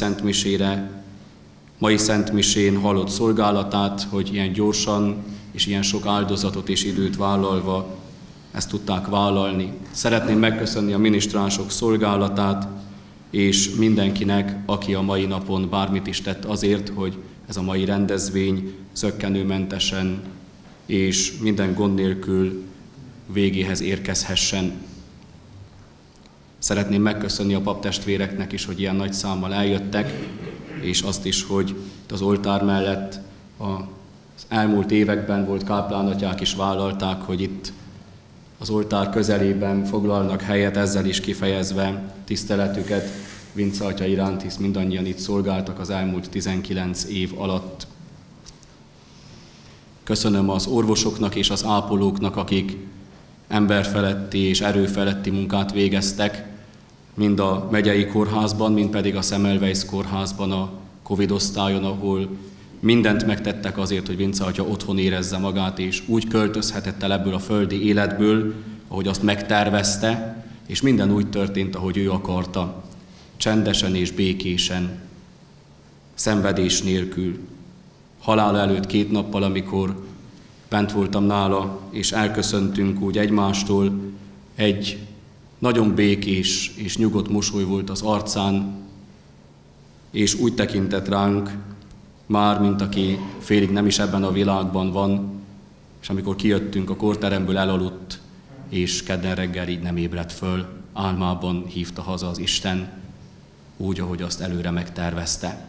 szentmisén hallott szolgálatát, hogy ilyen gyorsan és ilyen sok áldozatot és időt vállalva ezt tudták vállalni. Szeretném megköszönni a minisztránsok szolgálatát, és mindenkinek, aki a mai napon bármit is tett azért, hogy ez a mai rendezvény zökkenőmentesen és minden gond nélkül végéhez érkezhessen. Szeretném megköszönni a paptestvéreknek is, hogy ilyen nagy számmal eljöttek, és azt is, hogy az oltár mellett az elmúlt években volt káplánatyák is vállalták, hogy itt az oltár közelében foglalnak helyet, ezzel is kifejezve tiszteletüket Vince atya iránt, hisz mindannyian itt szolgáltak az elmúlt 19 év alatt. Köszönöm az orvosoknak és az ápolóknak, akik emberfeletti és erőfeletti munkát végeztek, mind a megyei kórházban, mind pedig a Semmelweis kórházban a Covid osztályon, ahol mindent megtettek azért, hogy Vince atya otthon érezze magát, és úgy költözhetett el ebből a földi életből, ahogy azt megtervezte, és minden úgy történt, ahogy ő akarta. Csendesen és békésen, szenvedés nélkül. Halála előtt 2 nappal, amikor bent voltam nála, és elköszöntünk úgy egymástól, egy nagyon békés és nyugodt mosoly volt az arcán, és úgy tekintett ránk, már, mint aki félig nem is ebben a világban van, és amikor kijöttünk a kórteremből, elaludt, és kedden reggel így nem ébredt föl, álmában hívta haza az Isten, úgy, ahogy azt előre megtervezte.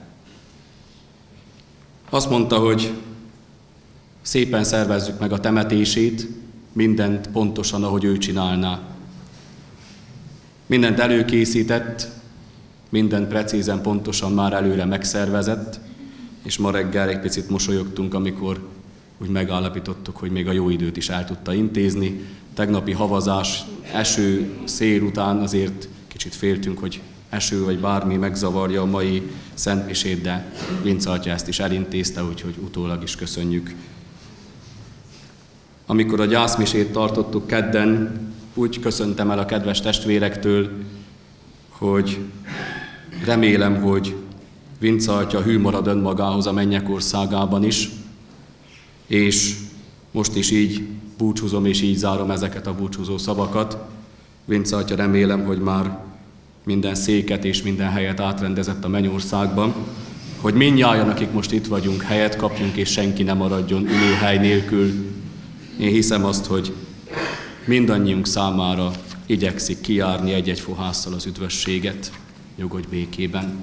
Azt mondta, hogy szépen szervezzük meg a temetését, mindent pontosan, ahogy ő csinálná. Mindent előkészített, mindent precízen, pontosan már előre megszervezett, és ma reggel egy picit mosolyogtunk, amikor úgy megállapítottuk, hogy még a jó időt is el tudta intézni. Tegnapi havazás, eső, szél után azért kicsit féltünk, hogy eső vagy bármi megzavarja a mai szentmisét, de Vince atya ezt is elintézte, úgyhogy utólag is köszönjük. Amikor a gyászmisét tartottuk kedden, úgy köszöntem el a kedves testvérektől, hogy remélem, hogy Vince atya hű marad önmagához a mennyek országában is, és most is így búcsúzom és így zárom ezeket a búcsúzó szavakat. Vince atya, remélem, hogy már minden széket és minden helyet átrendezett a mennyországban, hogy mindnyájan, akik most itt vagyunk, helyet kapjunk, és senki ne maradjon ülőhely nélkül. Én hiszem azt, hogy mindannyiunk számára igyekszik kijárni egy-egy fohásszal az üdvösséget. Nyugodj békében!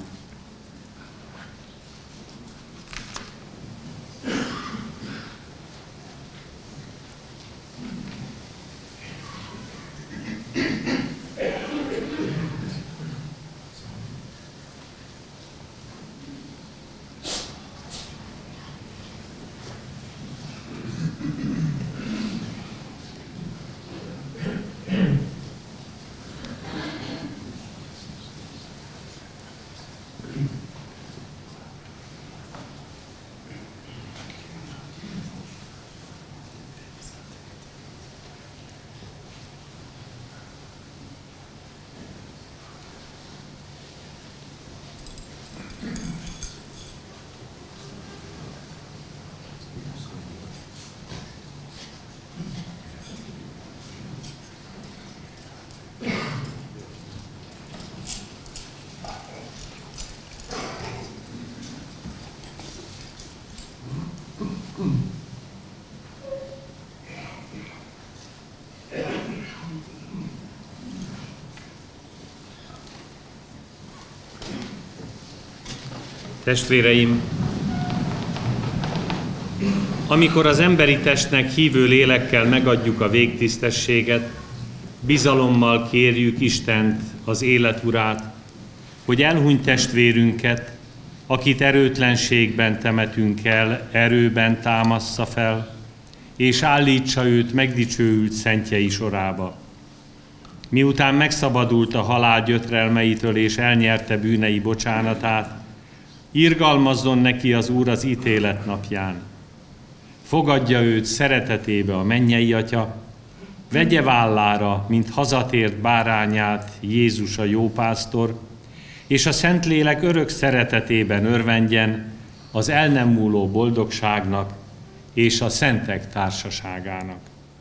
Testvéreim, amikor az emberi testnek hívő lélekkel megadjuk a végtisztességet, bizalommal kérjük Istent, az élet Urát, hogy elhunyt testvérünket, akit erőtlenségben temetünk el, erőben támassza fel, és állítsa őt megdicsőült szentjei sorába. Miután megszabadult a halál gyötrelmeitől és elnyerte bűnei bocsánatát, irgalmazzon neki az Úr az ítélet napján. Fogadja őt szeretetébe a mennyei Atya, vegye vállára, mint hazatért bárányát Jézus a jópásztor, és a Szentlélek örök szeretetében örvendjen az el nem múló boldogságnak és a szentek társaságának.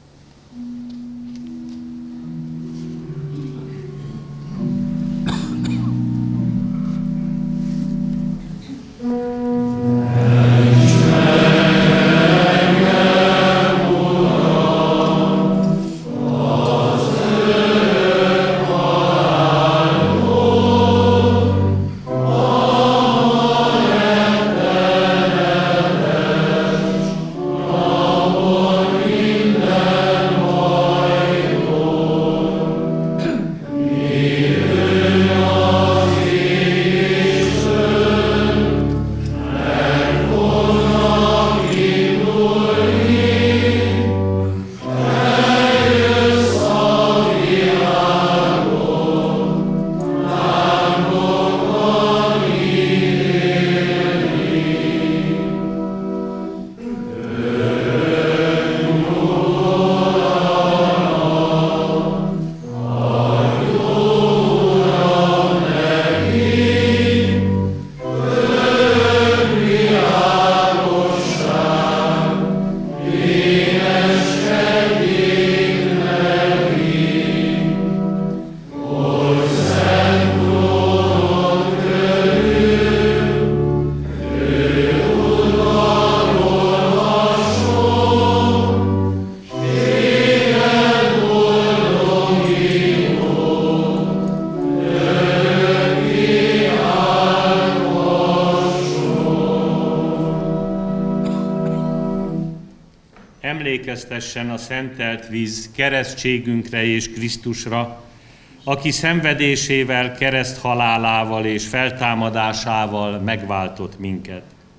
Emlékeztessen a szentelt víz keresztségünkre és Krisztusra, aki szenvedésével, kereszt halálával és feltámadásával megváltott minket.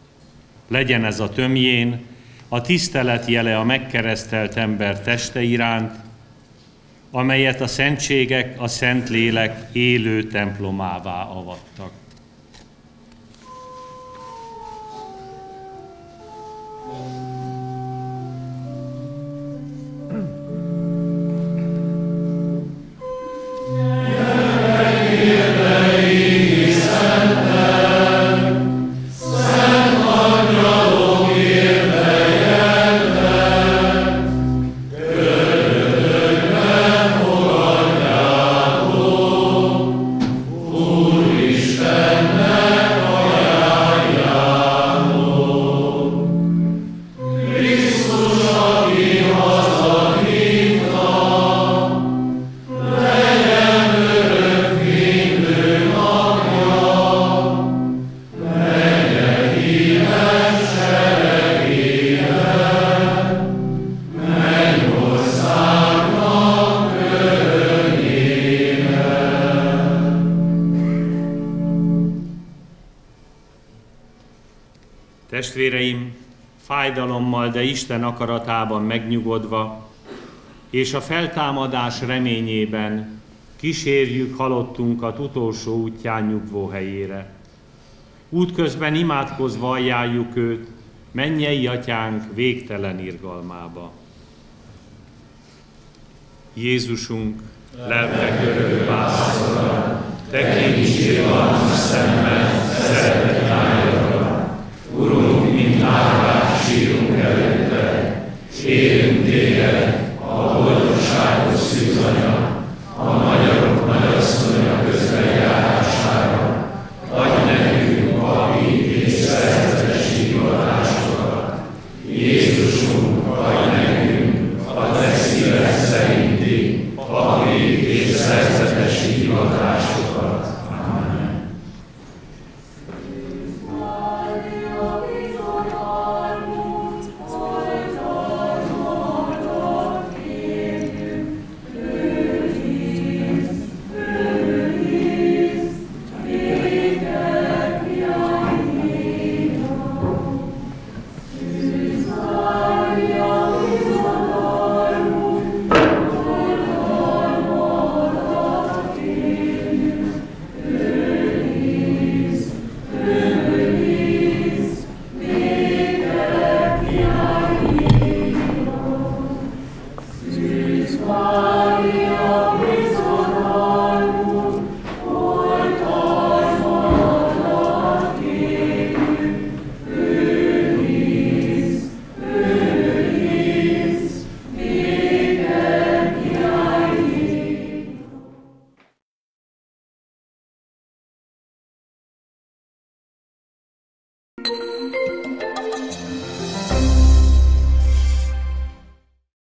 Legyen ez a tömjén a tisztelet jele a megkeresztelt ember teste iránt, amelyet a szentségek, a Szentlélek élő templomává avattak. Testvéreim, fájdalommal, de Isten akaratában megnyugodva, és a feltámadás reményében kísérjük halottunkat utolsó útján nyugvó helyére. Útközben imádkozva ajánljuk őt mennyei Atyánk végtelen irgalmába. Jézusunk, lelkek örök pásztora, tekints irgalmas szemmel szeretett lányodra. Urunk, mint árvák sírunk előtte, kérünk téged, a boldogságos szűzanya, a magyarok nagyasszonya közbenjárására. Adj nekünk papi és szerzetes hivatásokat. Jézusunk, adj nekünk a te szíved szerinti papi és szerzetes hivatásokat. Amen. Amen.